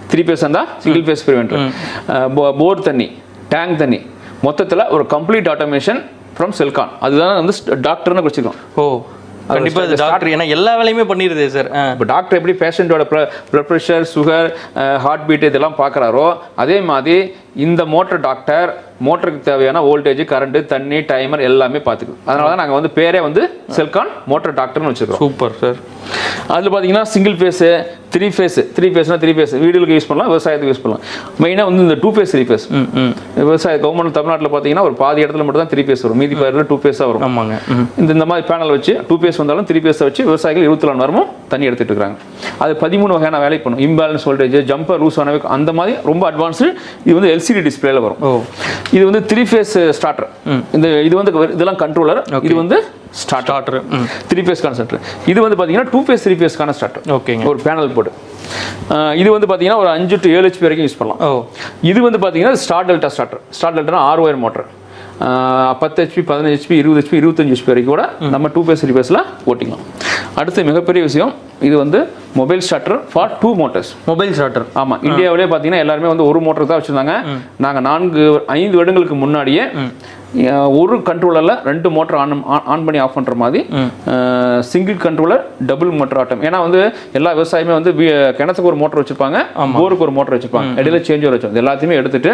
3 phase இருந்தால் சிங்கிள் ஃபேஸ் ப்ரிவென்டர், போர் தண்ணி, டேங்க் தண்ணி, மொத்தத்தில் ஒரு கம்ப்ளீட் ஆட்டோமேஷன் ஃப்ரம் செல்கான். அதுதான் வந்து டாக்டர்னு வச்சுருக்கோம். ஓ கண்டிப்பாக இது டாக்டர், ஏன்னா எல்லா வேலையுமே பண்ணிடுது சார். இப்போ டாக்டர் எப்படி பேஷண்ட்டோட blood pressure, sugar, heart beat இதெல்லாம் பார்க்குறாரோ அதே மாதிரி இந்த மோட்டர் டாக்டர் மோட்டருக்கு தேவையான வோல்டேஜ், கரண்ட்டு, தண்ணி, டைமர் எல்லாமே பார்த்துக்குது. அதனால தான் நாங்கள் வந்து பேரே வந்து செல்கான் மோட்டர் டாக்டர்னு வச்சுருக்கோம். Super sir. அதில் பார்த்தீங்கன்னா சிங்கிள் ஃபேஸு, 3 ஃபேஸ் வீடுகளுக்கு யூஸ் பண்ணலாம், விவசாயத்துக்கு யூஸ் பண்ணலாம். மெயினாக வந்து இந்த 2 phase 3 phase விவசாய கவர்மெண்ட் தமிழ்நாட்டில் பார்த்தீங்கன்னா ஒரு பாதி இடத்துல மட்டும் தான் 3 phase வரும், மீதி பேரில் 2 phase வரும். ஆமாங்க. இந்த மாதிரி பேனல் வச்சு 2 phase வந்தாலும் 3 phase வச்சு விவசாயிகள் 24 நேரமும் தண்ணி எடுத்துட்டு இருக்காங்க. அது 13 வகையான வேலை பண்ணும். இம்பேலன்ஸ் வோல்டேஜ், ஜம்பர், லூஸ் ஆனவே அந்த மாதிரி ரொம்ப அட்வான்ஸ்டு. இது வந்து எல்சிடி டிஸ்பிளேல வரும். இது வந்து 3 phase ஸ்டார்டர். இது வந்து இதெல்லாம் கண்ட்ரோலர். இது வந்து ஸ்டார்டர் 3 phase கான்செப்ட். இது வந்து பார்த்தீங்கன்னா 2 phase 3 phase கான ஸ்டார்டர். ஓகேங்க. ஒரு பேனல் போட்டு இது வந்து பார்த்தீங்கன்னா ஒரு 5 to 7 HP வரைக்கும் யூஸ் பண்ணலாம். இது வந்து பார்த்தீங்கன்னா star delta starter. Star delta 6 wire motor, 10 HP, 15 HP, 20 HP, 25 HP வரைக்கும் கூட நம்ம 2 phase 3 phaseல ஓட்டிக்கலாம். அடுத்து மிகப்பெரிய விஷயம், இது வந்து mobile starter for 2 motors. Mobile starter. ஆமாம், இந்தியாவிலே பார்த்தீங்கன்னா எல்லாருமே வந்து ஒரு மோட்டர் தான் வச்சுருந்தாங்க. நாங்கள் 4-5 வருடங்களுக்கு முன்னாடியே ஒரு கண்ட்ரோலரில் 2 மோட்டர் ஆன் பண்ணி ஆஃப் பண்ணுற மாதிரி சிங்கிள் கண்ட்ரோலர் டபுள் மோட்டர் ஆட்டம். ஏன்னா வந்து எல்லா விவசாயமே வந்து கிணத்துக்கு ஒரு மோட்டர் வச்சுருப்பாங்க, போருக்கு ஒரு மோட்டர் வச்சுருப்பாங்க, இடையில சேஞ்ச் ஓவர் வச்சு எல்லாத்தையுமே எடுத்துட்டு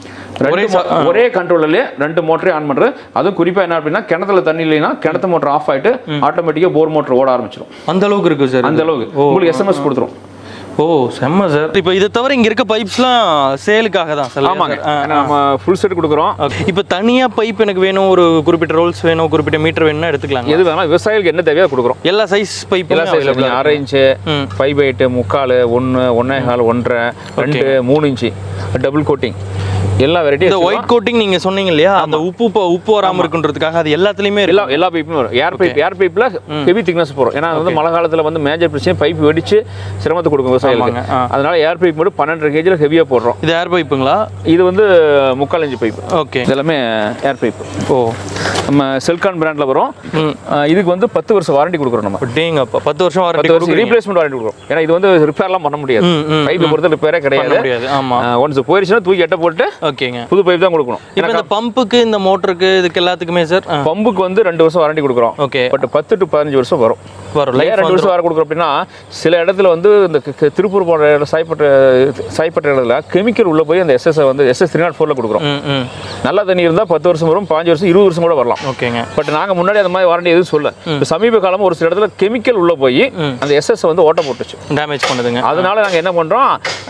ஒரே கண்ட்ரோலர்லேயே 2 மோட்டரே ஆன் பண்ணுறது. அதுவும் குறிப்பாக என்ன அப்படின்னா கிணத்துல தண்ணி இல்லைன்னா கிணத்து மோட்டர் ஆஃப் ஆகிட்டு ஆட்டோமேட்டிக்காக போர் மோட்டர் ஓட ஆரம்பிச்சிடும். அந்த அளவுக்கு இருக்குது சார். அந்த அளவுக்கு உங்களுக்கு SMS கொடுத்துரும். ஓ செம்ம சார். இப்போ இதை தவிர இங்கே இருக்க பைப்ஸ்லாம் சேலுக்காக தான் சார்? ஆமாங்க, நம்ம ஃபுல் செட் கொடுக்குறோம். இப்போ தனியாக பைப் எனக்கு வேணும், ஒரு குறிப்பிட்ட ரோல்ஸ் வேணும், குறிப்பிட்ட மீட்டர் வேணும்னா எடுத்துக்கலாம். எது வேணாலும் விவசாயிகளுக்கு என்ன தேவையோ கொடுக்குறோம். எல்லா சைஸ் பைப், எல்லா size 6 inch, 5/8, 3/4, 1, 1.5, 1.5, 2, 3 inch, double coating, எல்லா வெரைட்டி. இந்த ஒயிட் கோட்டிங் நீங்க சொன்னீங்க இல்லையா, அந்த உப்பு வராம இருக்குன்றதுக்காக அது எல்லாத்துலயுமே எல்லா பைப்புமே வரும். ஏர் பைப்ல ஹெவி திக்னஸ் போறோம். ஏன்னா வந்து மழை காலத்துல வந்து மேஜர் பிரச்சனை பைப் வெடிச்சு சிரமத்தை கொடுக்கும் விவசாயிகளுக்கு. அதனால ஏர் பைப் மட்டும் 12 kg ஹெவியா போடுறோம். இது ஏர் பைப்புங்களா? இது வந்து 3/4 இன்ச் பைப். ஓகே, இதெல்லாமே ஏர் பைப். ஓ, நம்ம செல்கான் பிராண்ட்ல வரும். இதுக்கு வந்து 10 வருஷம் வாரண்டி கொடுக்குறோம். நம்ம டேங்கப்பா 10 வருஷம் வாரண்டி, 10 வருஷம் ரீப்ளேஸ்மென்ட் வாரண்டி கொடுக்குறோம். ஏன்னா இது வந்து ரிப்பேர்லாம் பண்ண முடியாது, பைப் பொறுத்த ரிப்பேரே கிடையாது. ஆமா, ஒன்ஸ் போயிருச்சுன்னா தூக்கி எட்ட போட்டு ஓகேங்க புது பைப் தான் கொடுக்கணும். இப்போ இந்த பம்புக்கு, இந்த மோட்டருக்கு, இதுக்கு எல்லாத்துக்குமே சார் பம்புக்கு வந்து 2 வருஷம் வாரண்டி கொடுக்குறோம். ஓகே, பட் 10 to 15 வருஷம் வரும். 2 வருஷம் வாரம் கொடுக்குறோம். அப்படின்னா சில இடத்துல வந்து இந்த திருப்பூர் போன்ற சாய்ப்பட்ட இடத்துல கெமிக்கல் உள்ள போய் அந்த வந்து SS 304ல கொடுக்குறோம். நல்ல தண்ணி இருந்தால் 10 வருஷம் வரும், 5 வருஷம், 20 வருஷம் கூட வரலாம். ஓகேங்க, பட் நாங்கள் முன்னாடி அந்த மாதிரி வாரண்டி எதுவும் சொல்ல. இப்போ சமீப காலமாக ஒரு சில இடத்துல கெமிக்கல் உள்ள போய் அந்த SS வந்து ஓட்ட போட்டுச்சு, டேமேஜ் பண்ணுதுங்க. அதனால நாங்கள் என்ன பண்ணுறோம்,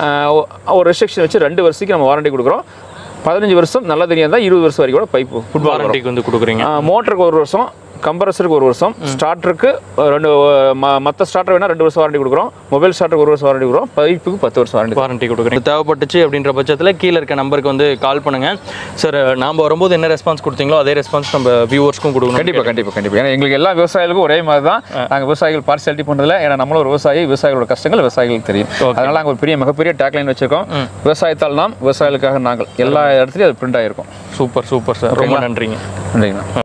ஒரு ரெஸ்ட்ரிக்ஷன் வச்சு 2 வருஷத்துக்கு நம்ம வாரண்டி கொடுக்குறோம். 15 வருஷம் நல்ல தனியாக இருந்தால் 20 வருஷம் வரைக்கும் கூட பைப்பு ஃபுட் வாரண்டிக்கு வந்து கொடுக்குறீங்க. மோட்டருக்கு 1 வருஷம், கம்ப்ரஸருக்கு 1 வருஷம், ஸ்டார்டருக்கு 2, மற்ற ஸ்டார்டர் வேணால் 2 வருஷம் வாரண்டி கொடுக்குறோம். மொபைல் ஸ்டார்டருக்கு 1 வருஷம் வாரண்டி கொடுக்குறோம். பைப்புக்கு 10 வருஷம் வாரண்டி கொடுக்குறோம். தேவைப்பட்டுச்சு அப்படின்ற பட்சத்தில் கீழே இருக்க நம்பருக்கு வந்து கால் பண்ணுங்கள் சார். நாம் வரும்போது என்ன ரெஸ்பான்ஸ் கொடுத்தீங்களோ அதே ரெஸ்பான்ஸ் நம்ம வியூவர்ஸ்க்கும் கொடுக்கணும். கண்டிப்பாக. ஏன்னா எங்களுக்கு எல்லா விவசாயிகளுக்கும் ஒரே மாதிரி தான். நாங்கள் விவசாயிகள் பார்சியாலிட்டி பண்ணுறதில்ல. ஏன்னா நம்மளும் ஒரு விவசாயி, விவசாயிகளோட கஷ்டங்கள் விவசாயிகளுக்கு தெரியும். அதனால் நாங்கள் ஒரு மிகப்பெரிய டேக்லைன் வச்சிருக்கோம், விவசாயத்தால் நாம், விவசாயிகளுக்காக நாங்கள். எல்லா இடத்துலையும் அது பிரிண்ட் ஆகிருக்கும். சூப்பர் சார், ரொம்ப நன்றிங்க.